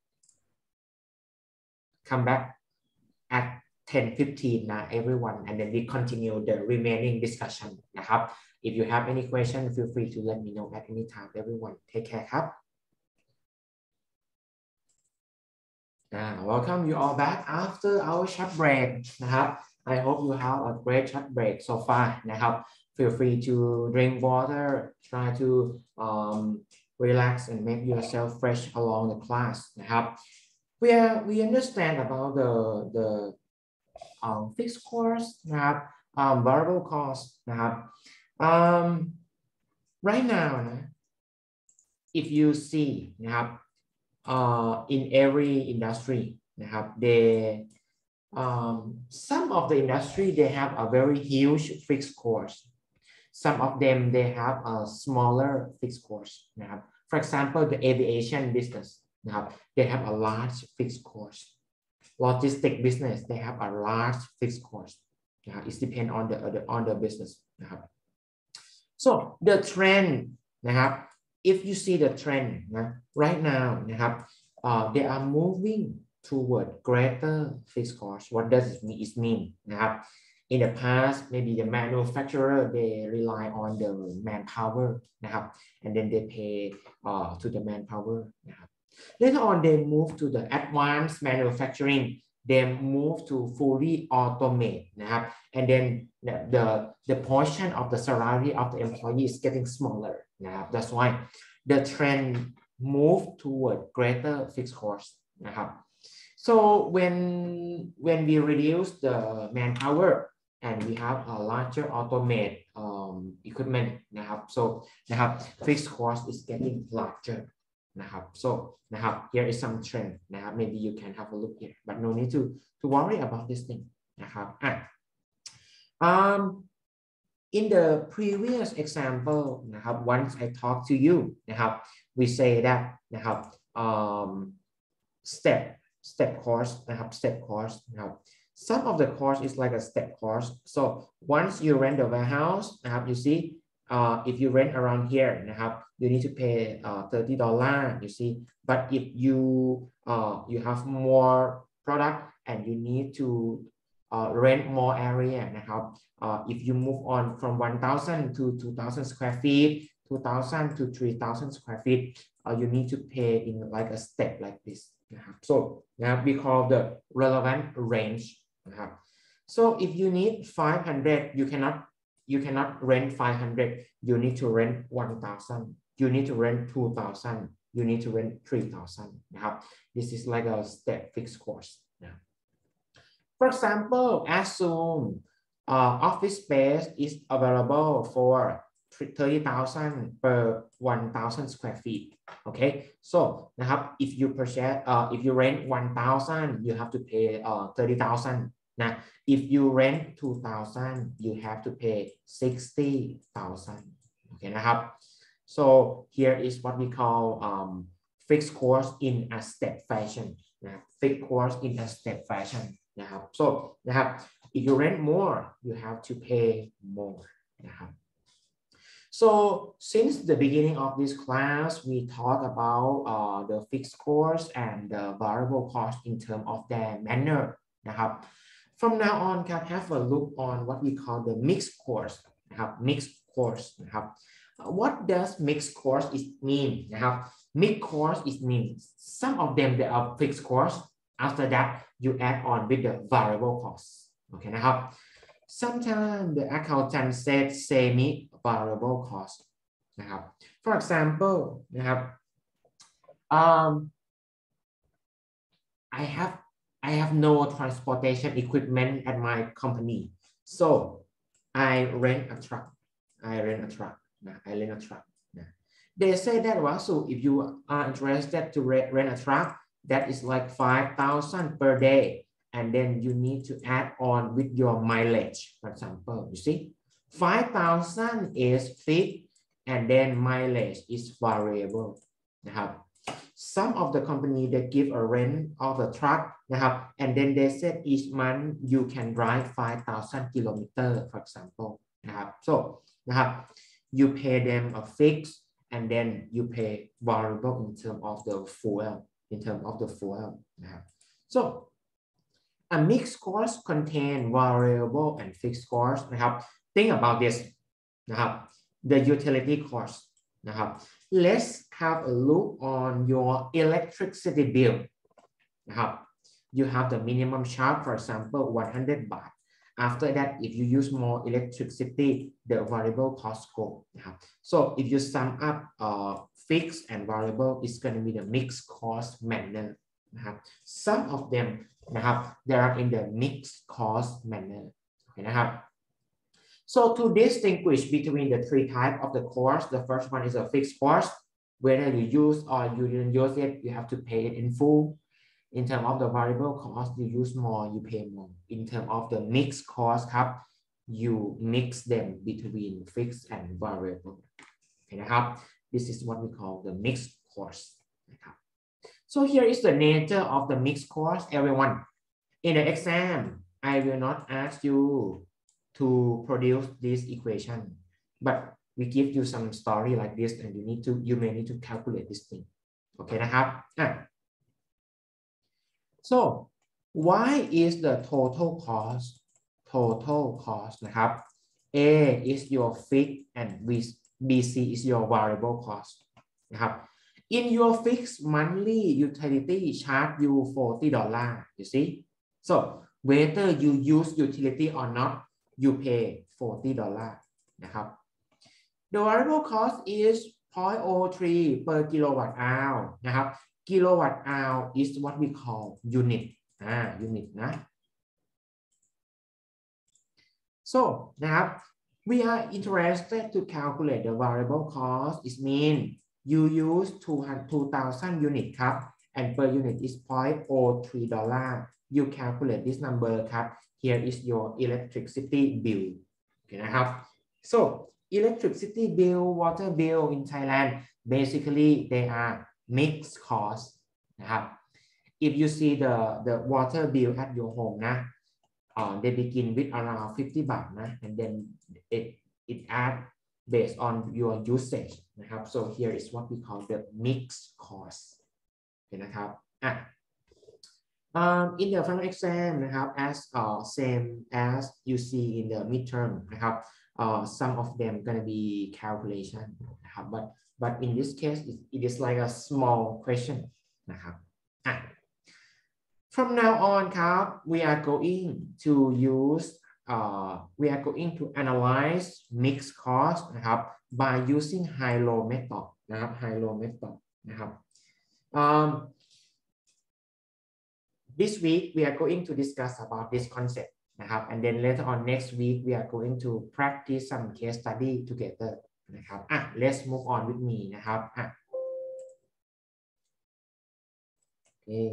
come back at ten fifteen นะ everyone and then we continue the remaining discussion นะครับ if you have any question feel free to let me know at any time everyone take care ครับ Uh, welcome you all back after our short break นะครับ I hope you have a great short break so far นะครับ feel free to drink water try to um, relax and make yourself fresh along the class นะครับ we are, we understand about the the um, fixed cost นะครับ um, variable cost นะครับ um, right now นะ if you see นะครับ uh, in every industry นะครับ they um, some of the industry they have a very huge fixed cost some of them they have a smaller fixed cost นะครับ for example the aviation business นะครับ they have a large fixed cost logistic business they have a large fixed cost นะครับ it depends on the, the on the business นะครับ so the trend นะครับ if you see the trend นะ right now นะครับ uh, they are moving toward greater fixed cost what does it mean, it mean นะครับ in the past maybe the manufacturer they rely on the manpower นะครับ and then they pay uh, to the manpower นะครับ later on they move to the advanced manufacturing they move to fully automate นะครับ and then the, the the portion of the salary of the employee is getting smaller นะครับ that's why the trend move toward greater fixed cost นะครับ so when when we reduce the manpower and we have a larger automate um, equipment นะครับ so นะครับ fixed cost is getting larger นะครับ so นะครับ here is some trend นะครับ maybe you can have a look here but no need to to worry about this thing นะครับอ่ะ um in the previous example นะครับ once I talk to you นะครับ we say that นะครับ um step step course นะครับ step course นะครับ some of the course is like a step course so once you rent the warehouse นะครับ you see uh, if you rent around here นะครับ you need to pay uh, thirty dollars you see but if you uh, you have more product and you need to uh, rent more area นะครับ uh, if you move on from one thousand to two thousand square feet two thousand to three thousand square feet uh, you need to pay in like a step like this นะครับ so นะครับ we call the relevant range นะครับ so if you need five hundred you cannot you cannot rent five hundred you need to rent one thousand you need to rent two thousand you need to rent three thousand นะครับ this is like a step fixed cost นะ for example assume uh, office space is available for thirty thousand per one thousand square feet okay so นะครับ if you purchase uh, if you rent one thousand you have to pay uh, thirty thousand นะ if you rent two thousand you have to pay sixty thousand okay นะครับ so here is what we call um, fixed cost in a step fashion นะ fixed cost in a step fashion นะครับ so นะครับ if you rent more you have to pay more นะครับ so since the beginning of this class we talk about uh, the fixed cost and the variable cost in terms of their manner นะครับ from now on ครับ have a look on what we call the mixed cost นะครับ mixed cost นะครับ what does mixed cost is mean นะครับ mixed cost is means some of them they are fixed cost after that you add on with the variable cost โอเคนะครับ sometimes the accountant said semi variable cost นะครับ for example นะครับ um I have I have no transportation equipment at my company so I rent a truck I rent a truck นะ I rent a truck นะ they say that well so if you are interested to rent a truck that is like five thousand per day and then you need to add on with your mileage for example you see five thousand is fixed and then mileage is variable นะครับ some of the company they give a rent of a truck นะครับ and then they said each month you can drive five thousand kilometers for example นะครับ so นะครับ you pay them a fix and then you pay variable in terms of the fuel in terms of the fuel นะครับ so a mixed cost contain variable and fixed cost นะครับ think about this นะครับ the utility cost นะครับ let's have a look on your electricity bill นะครับ you have the minimum charge for example one hundred บาท after that if you use more electricity the variable cost go นะครับ so if you sum up uh, fixed and variable it's going to be the mixed cost manner นะครับ some of them นะครับ they are in the mixed cost manner โอเคนะครับ so to distinguish between the three types of the cost the first one is a fixed cost whether you use or you didn't use it you have to pay it in full in terms of the variable cost you use more you pay more in terms of the mixed cost ครับ you mix them between fixed and variable โอเคนะครับ this is what we call the mixed cost นะครับ so here is the nature of the mixed cost everyone in the exam I will not ask you to produce this equation but we give you some story like this and you need to you may need to calculate this thing โอเคนะครับอ่ะso why is the total cost total cost นะครับ A is your fixed and B C is your variable cost นะครับ in your fixed monthly utility charge you forty dollars you see so whether you use utility or not you pay forty dollars นะครับ the variable cost is zero point zero three per kilowatt hour นะครับ kilowatt hour is what we call unit อ่า unit นะ so นะครับ we are interested to calculate the variable cost it mean you use two thousand unit ครับ and per unit is zero point zero three dollars you calculate this number ครับ here is your electricity bill โอเคนะครับ so electricity bill water bill in Thailand basically they are mixed cost นะครับ if you see the the water bill at your home นะ uh, they begin with around fifty บาทนะ and then it it add based on your usage นะครับ so here is what we call the mixed cost โอเคนะครับอ่ะUm, in the final exam นะครับ as uh, same as you see in the midterm นะครับ uh, some of them gonna be calculation นะครับ but but in this case it, it is like a small question นะครับอ่ะ from now on ครับ we are going to use uh, we are going to analyze mixed cost นะครับ by using high-low method นะครับ high-low method นะครับ um, this week we are going to discuss about this concept นะครับ and then later on next week we are going to practice some case study together นะครับอ่ะ let's move on with me นะครับอ่ะ okay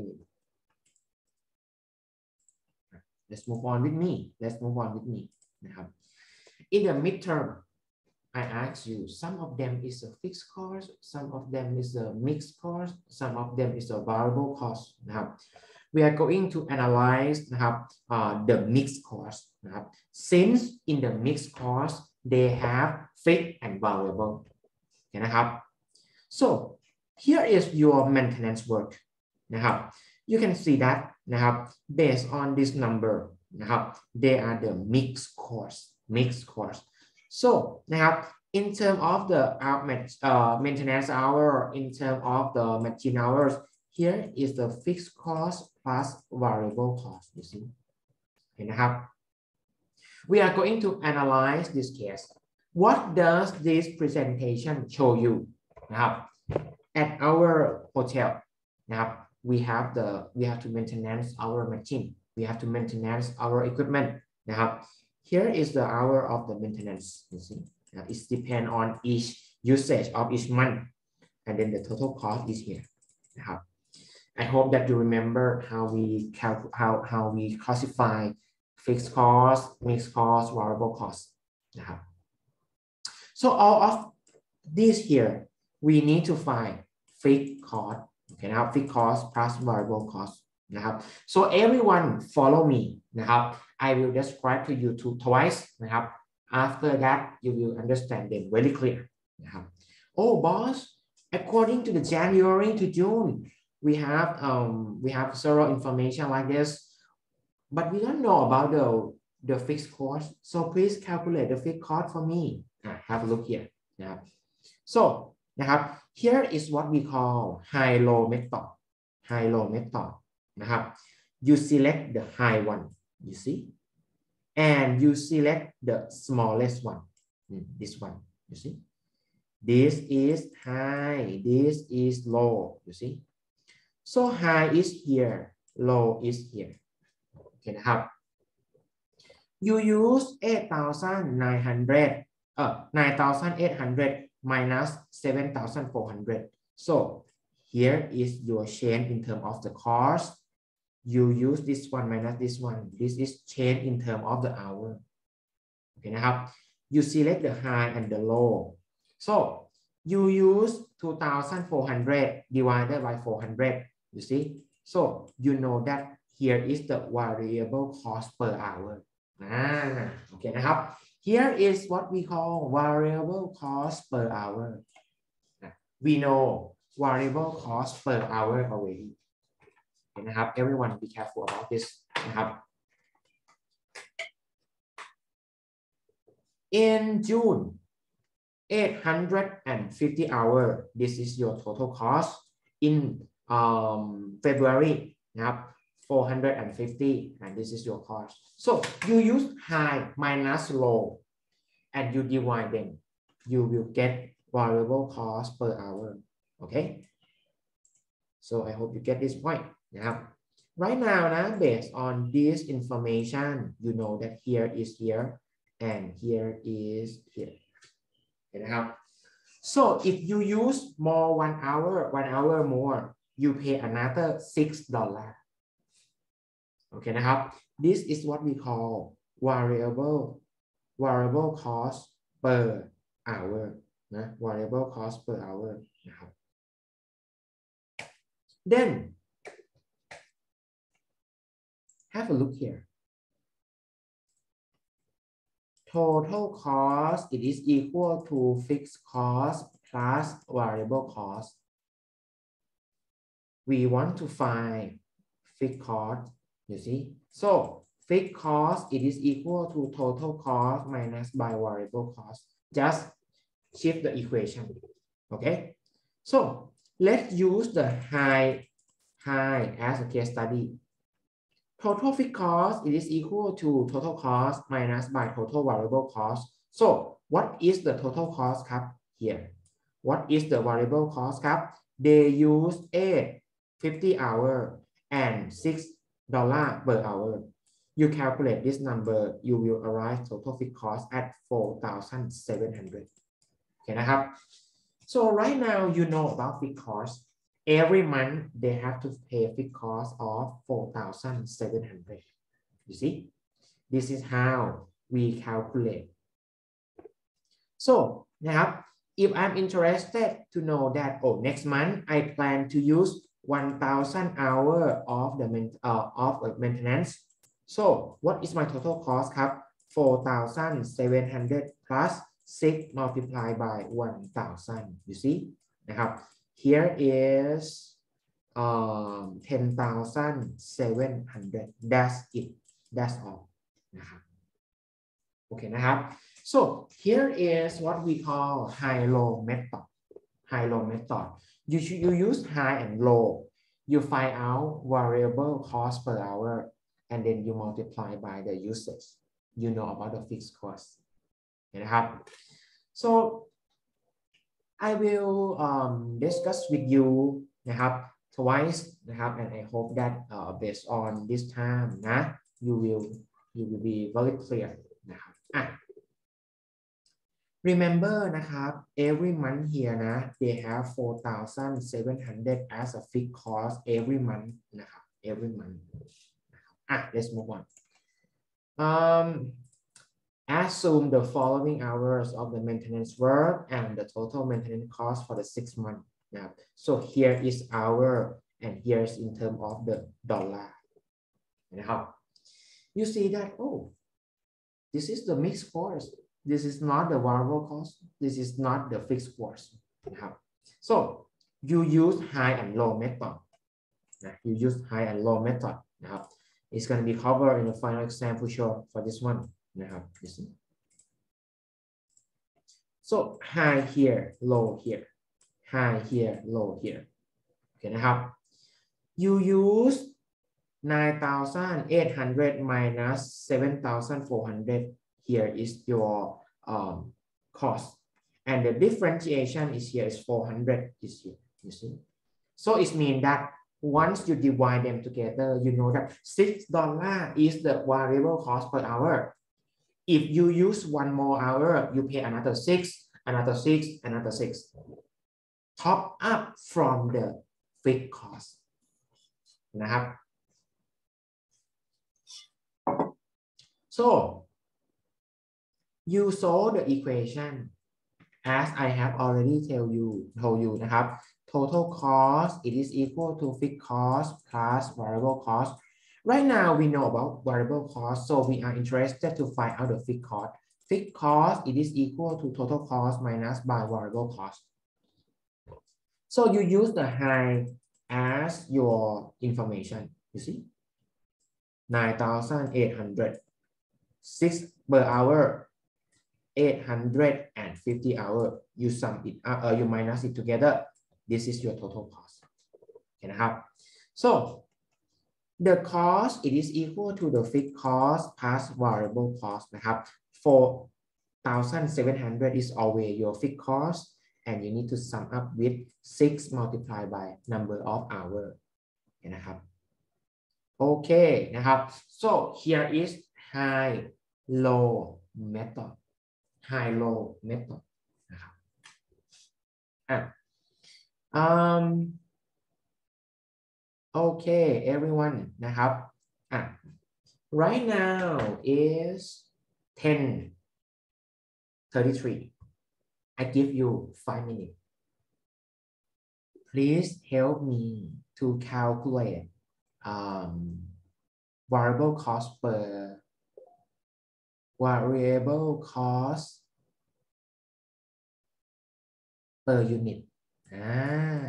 let's move on with me let's move on with me นะครับ in the midterm I ask you some of them is a fixed cost some of them is a mixed cost some of them is a variable cost นะครับwe are going to analyze นะครับ uh, the mixed cost นะครับ since in the mixed cost they have fixed and variable โอเคนะครับ so here is your maintenance work นะครับ you can see that นะครับ based on this number นะครับ they are the mixed cost mixed cost so นะครับ in term of the uh, maintenance hour in term of the machine hours here is the fixed cost plus variable cost you see เห็นนะครับ we are going to analyze this case what does this presentation show you นะครับ at our hotel นะครับ we have the we have to maintenance our machine we have to maintenance our equipment นะครับ here is the hour of the maintenance you see it depends on each usage of each month and then the total cost is here นะครับ I hope that you remember how we how how we classify fixed cost mixed cost variable cost นะครับ so all of these here we need to find fixed cost โอเคนะครับ fixed cost plus variable cost นะครับ so everyone follow me นะครับ I will describe to you two twice นะครับ after that you will understand them very clear นะครับ oh boss, according to the January to June, we have um we have several information like this, but we don't know about the the fixed cost. So please calculate the fixed cost for me. Uh, have a look here. Yeah. So นะครับ here is what we call high low method. High low method นะครับ you select the high one, you see, and you select the smallest one. This one, you see. This is high, this is low, you see. So high is here, low is here. โอเคนะครับ you use eight thousand nine hundred เอ่อ nine thousand eight hundred minus seven thousand four hundred. So here is your change in terms of the cost. You use this one minus this one. This is change in terms of the hour. โอเคนะครับ you select the high and the low. So you use two thousand four hundred divided by four hundred. You see? So you know that here is the variable cost per hour. อ่าโอเคนะครับ here is what we call variable cost per hour. We know variable cost per hour already. โอเคนะครับ everyone be careful about this นะครับ in June eight hundred fifty hour this is your total cost. In um, February นะครับ four hundred fifty and this is your cost. So you use high minus low and you divide them. You will get variable cost per hour. Okay. So I hope you get this point. นะครับ Right now นะ based on this information you know that here is here and here is here. เห็นไหมครับ so if you use more one hour one hour more you pay another six dollars. โอเคนะครับ this is what we call variable variable cost per hour นะ variable cost per hour นะครับ then have a look here. Total cost it is equal to fixed cost plus variable cost. We want to find fixed cost, you see. So fixed cost it is equal to total cost minus by variable cost. Just shift the equation. Okay. So let's use the high high as a case study. Total fixed cost it is equal to total cost minus by total variable cost. So what is the total cost ครับ here? What is the variable cost ครับ They use eight fifty hour and six dollars per hour. You calculate this number, you will arrive total fixed cost at four thousand seven hundred. โอเคนะครับ So right now you know about fixed cost. Every month they have to pay fixed cost of four thousand seven hundred. You see, this is how we calculate. So นะครับ if I'm interested to know that oh next month I plan to use one thousand hour of the uh, of maintenance. So what is my total cost ครับ four thousand seven hundred plus six multiplied by one thousand. You see นะครับ Here is um, ten thousand seven hundred. That's it. That's all. นะครับ โอเคนะครับ so here is what we call high-low method. High-low method. You should you use high and low. You find out variable cost per hour, and then you multiply by the usage. You know about the fixed cost. นะครับ so I will um, discuss with you นะครับ twice นะครับ and I hope that uh, based on this time นะ you will you will be very clear นะครับอ่ะ remember นะครับ every month here นะ they have four thousand seven hundred as a fixed cost every month นะครับ every month นะครับอ่ะ let's move on um assume the following hours of the maintenance work and the total maintenance cost for the six months. Now, so here is hour and here is in terms of the dollar. Now, you see that, oh, this is the mixed cost. This is not the variable cost. This is not the fixed cost. นะครับ so you use high and low method นะ you use high and low method นะครับ it's going to be covered in the final exam for sure for this one นะครับ so high here low here high here low here โอเคนะครับ you use nine thousand eight hundred minus seven thousand four hundred here is your um, cost and the differentiation is here is four hundred is here you see so it means that once you divide them together you know that six dollars is the variable cost per hour if you use one more hour you pay another six another six another six top up from the fixed cost นะครับ so you solve the equation as I have already tell you told you นะครับ total cost it is equal to fixed cost plus variable cost right now we know about variable cost so we are interested to find out the fixed cost fixed cost it is equal to total cost minus by variable cost so you use the high as your information you see nine thousand eight hundred six per hour eight hundred fifty hour you sum it up uh, you minus it together this is your total cost โอเคนะครับ so the cost it is equal to the fixed cost plus variable cost นะครับ four thousand seven hundred is always your fixed cost and you need to sum up with six multiplied by number of hour โอเคนะครับโอเคนะครับ so here is high low method high low method นะครับอ่ะ um okay everyone นะครับอ่ะ right now is ten thirty-three I give you five minutes please help me to calculate um variable cost per variable cost per unit อ่า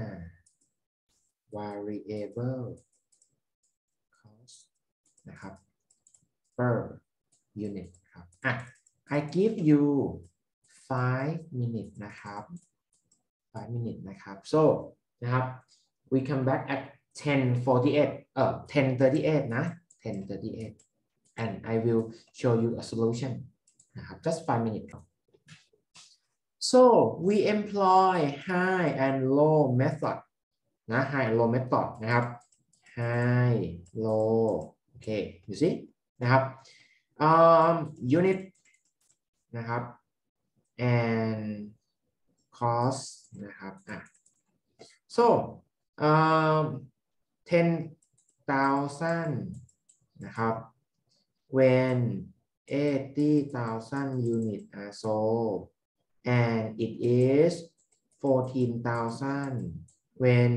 variable cost นะครับ per unit ครับอ่ะ I give you five minutes นะครับ five minutes นะครับ so นะครับ we come back at ten forty-eight เอ่อten thirty-eight นะten thirty-eight and I will show you a solution นะครับ just five minutes so we employ high and low method นะ high and low method นะครับ high low โอเค you see นะครับ um, unit นะครับ and cost นะครับอ่ะ so um, ten thousand นะครับ when eighty thousand units are sold and it is fourteen thousand when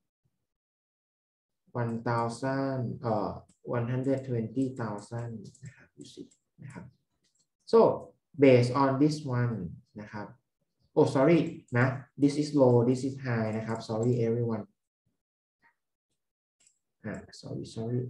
one thousandเอ่อone hundred twenty thousand นะครับ you see นะครับ so based on this one นะครับ oh sorry นะ this is low this is high นะครับ sorry everyone อ่า sorry sorry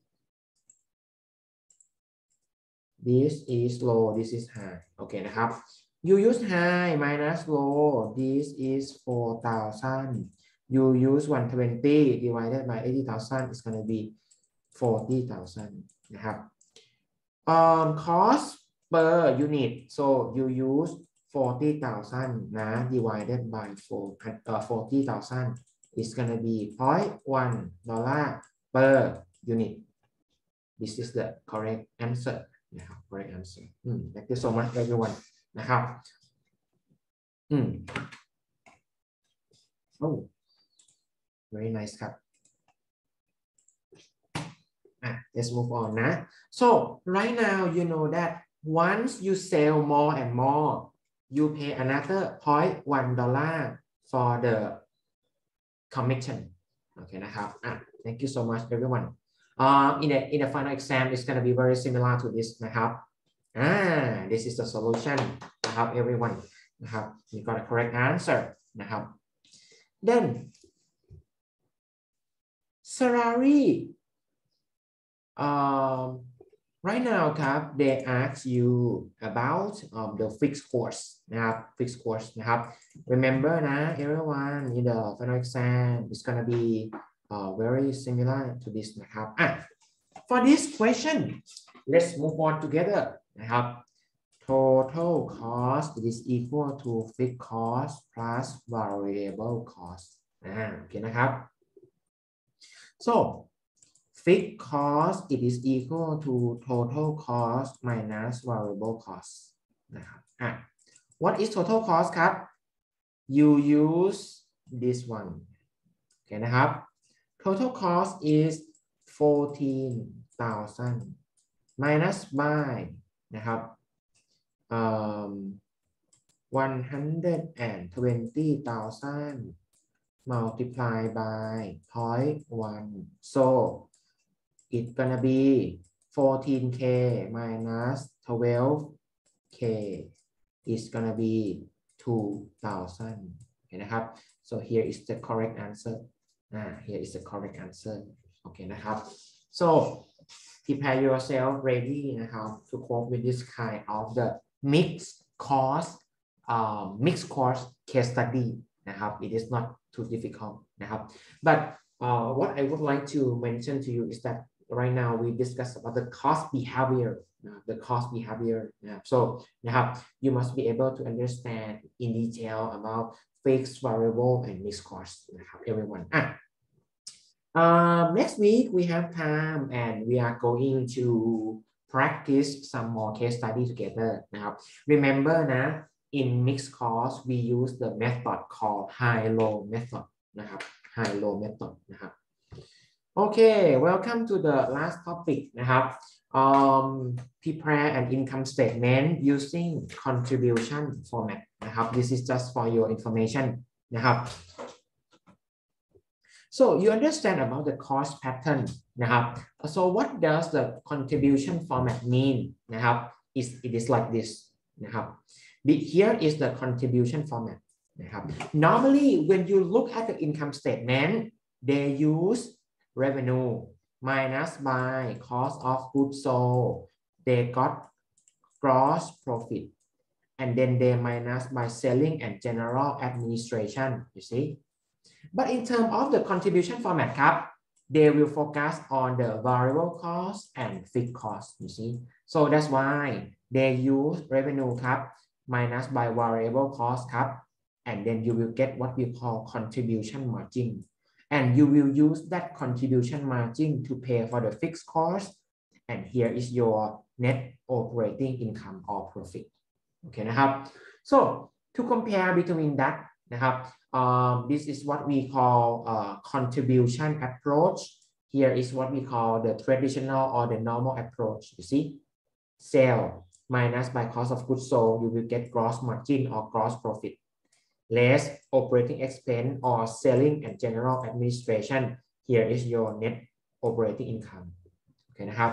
this is low this is high โอเคนะครับ you use high minus low this is four thousand you use one hundred twenty divided by eighty thousand is going to be forty thousand นะครับ um, cost per unit so you use forty thousand นะ divided by four uh, forty thousand is going to be zero point one dollar per unit this is the correct answer นะครับ correct answer อืม thank you so much everyone นะครับอืม oh very nice ครับอ่ะ let's move on นะ so right now you know that once you sell more and more you pay another zero point one dollar for the commission โอเคนะครับอ่ะ thank you so much everyone um, in the in the final exam it's going to be very similar to this นะครับอ่า this is the solution นะครับ everyone นะครับ you got a correct answer นะครับ then salary um, right now ครับ they ask you about um, the fixed course นะครับ fixed course นะครับ remember นะ everyone in the final exam is gonna be uh, very similar to this นะครับอ่ะ for this question let's move on together นะครับ total cost is equal to fixed cost plus variable cost อ่าโอเคนะครับ so fixed cost it is equal to total cost minus variable cost นะครับอ่ะ what is total cost ครับ you use this one โอเคนะครับ total cost is fourteen thousand minus by นะครับ um, one hundred twenty thousand multiplied by zero point one so it's gonna be fourteen K minus twelve K is gonna be two thousand โอเคนะครับ so here is the correct answer อ่า here is the correct answer โอเคนะครับ so prepare yourself ready นะครับ to cope with this kind of the mixed cost uh, mixed course case study นะครับ it is not too difficult นะครับ but uh, what I would like to mention to you is that right now we discuss about the cost behavior uh, the cost behavior นะครับ so นะครับ you must be able to understand in detail about fixed variable and mixed cost นะครับ everyone อ่ะUm, next week we have time and we are going to practice some more case study together นะครับ remember นะ in mixed cost we use the method called high low method นะครับ high low method นะครับ okay welcome to the last topic นะครับ um, prepare an income statement using contribution format นะครับ this is just for your information นะครับ so you understand about the cost pattern นะครับ so what does the contribution format mean นะครับ is it is like this นะครับ here is the contribution format นะครับ normally when you look at the income statement they use revenue minus by cost of goods sold they got gross profit and then they minus by selling and general administration you see but in terms of the contribution format ครับ they will focus on the variable cost and fixed cost you see so that's why they use revenue ครับ minus by variable cost ครับ and then you will get what we call contribution margin and you will use that contribution margin to pay for the fixed cost and here is your net operating income or profit โอเคนะครับ so to compare between that นะครับ um, this is what we call uh, contribution approach here is what we call the traditional or the normal approach you see sale minus by cost of goods sold you will get gross margin or gross profit less operating expense or selling and general administration here is your net operating income โอเคนะครับ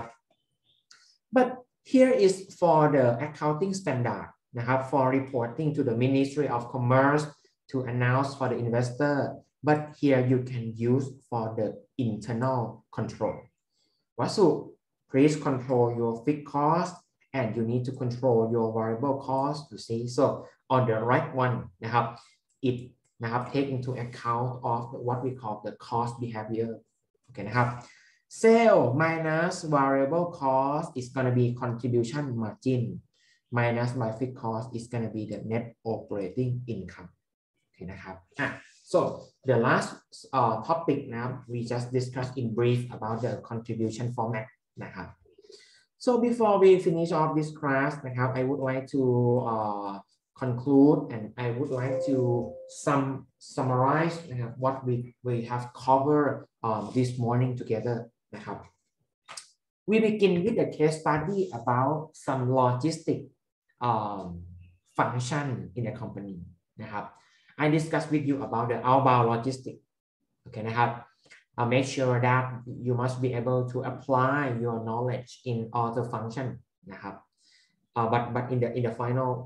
but here is for the accounting standard นะครับ for reporting to the Ministry of Commerce to announce for the investor but here you can use for the internal control วัสดุ please control your fixed cost and you need to control your variable cost you see so on the right one นะครับ it นะครับ take into account of what we call the cost behavior โอเคนะครับ sale minus variable cost is going to be contribution margin minus by fixed cost is going to be the net operating income โอเคนะครับอ่ะ so the last uh, topic นะครับ we just discussed in brief about the contribution format นะครับ so before we finish off this class นะครับ I would like to uh, conclude and I would like to sum summarize นะครับ what we we have covered um, this morning together นะครับ we begin with a case study about some logistic um, function in a company นะครับ I discussed with you about the outbound logistics โอเคนะครับ uh, make sure that you must be able to apply your knowledge in all the function นะครับ uh, but but in the in the final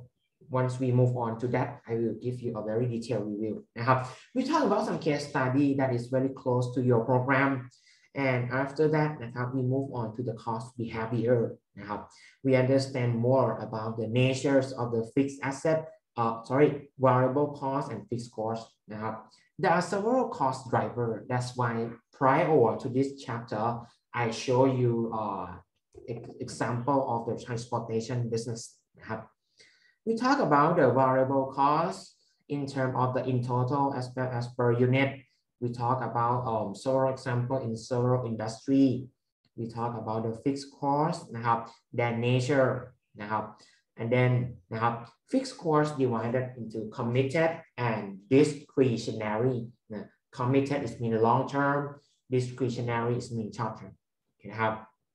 once we move on to that I will give you a very detailed review นะครับ we talk about some case study that is very close to your program and after that นะครับ we move on to the cost behavior นะครับ we understand more about the natures of the fixed asset uh, sorry variable cost and fixed cost นะครับ there are several cost drivers that's why prior to this chapter I show you uh, example of the transportation business นะครับ we talk about the variable cost in terms of the in total as per, as per unit we talk about um, several example in several industry we talk about the fixed cost นะครับ their nature นะครับ and then นะครับ fixed cost divided into committed and discretionary นะ committed is mean long term discretionary is mean short term นะครับ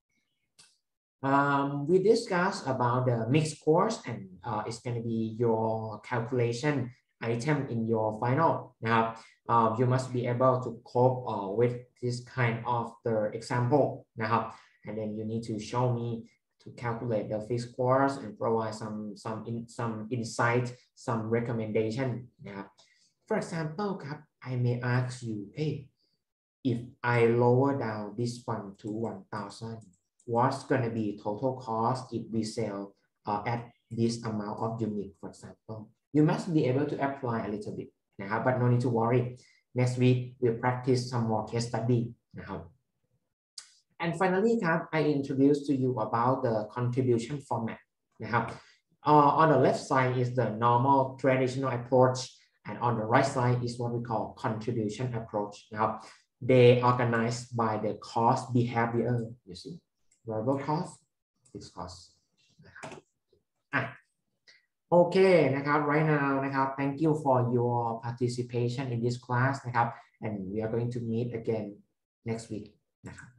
Um, we discussed about the mixed cost and uh, it's going to be your calculation item in your final นะครับ uh, you must be able to cope uh, with this kind of the example นะครับ and then you need to show me to calculate the fixed cost and provide some some in, some insight some recommendation นะครับ for example ครับ I may ask you hey if I lower down this one to one thousand what's going to be total cost if we sell uh, at this amount of unit for example you must be able to apply a little bit นะครับ but no need to worry next week we'll practice some more case study นะครับ and finally ครับ I introduce to you about the contribution format นะครับ uh, on the left side is the normal traditional approach and on the right side is what we call contribution approach นะครับ they organized by the cost behavior you see variable cost fixed cost นะครับอ่ะโอเคนะครับ right now นะครับ thank you for your participation in this class นะครับ and we are going to meet again next week นะครับ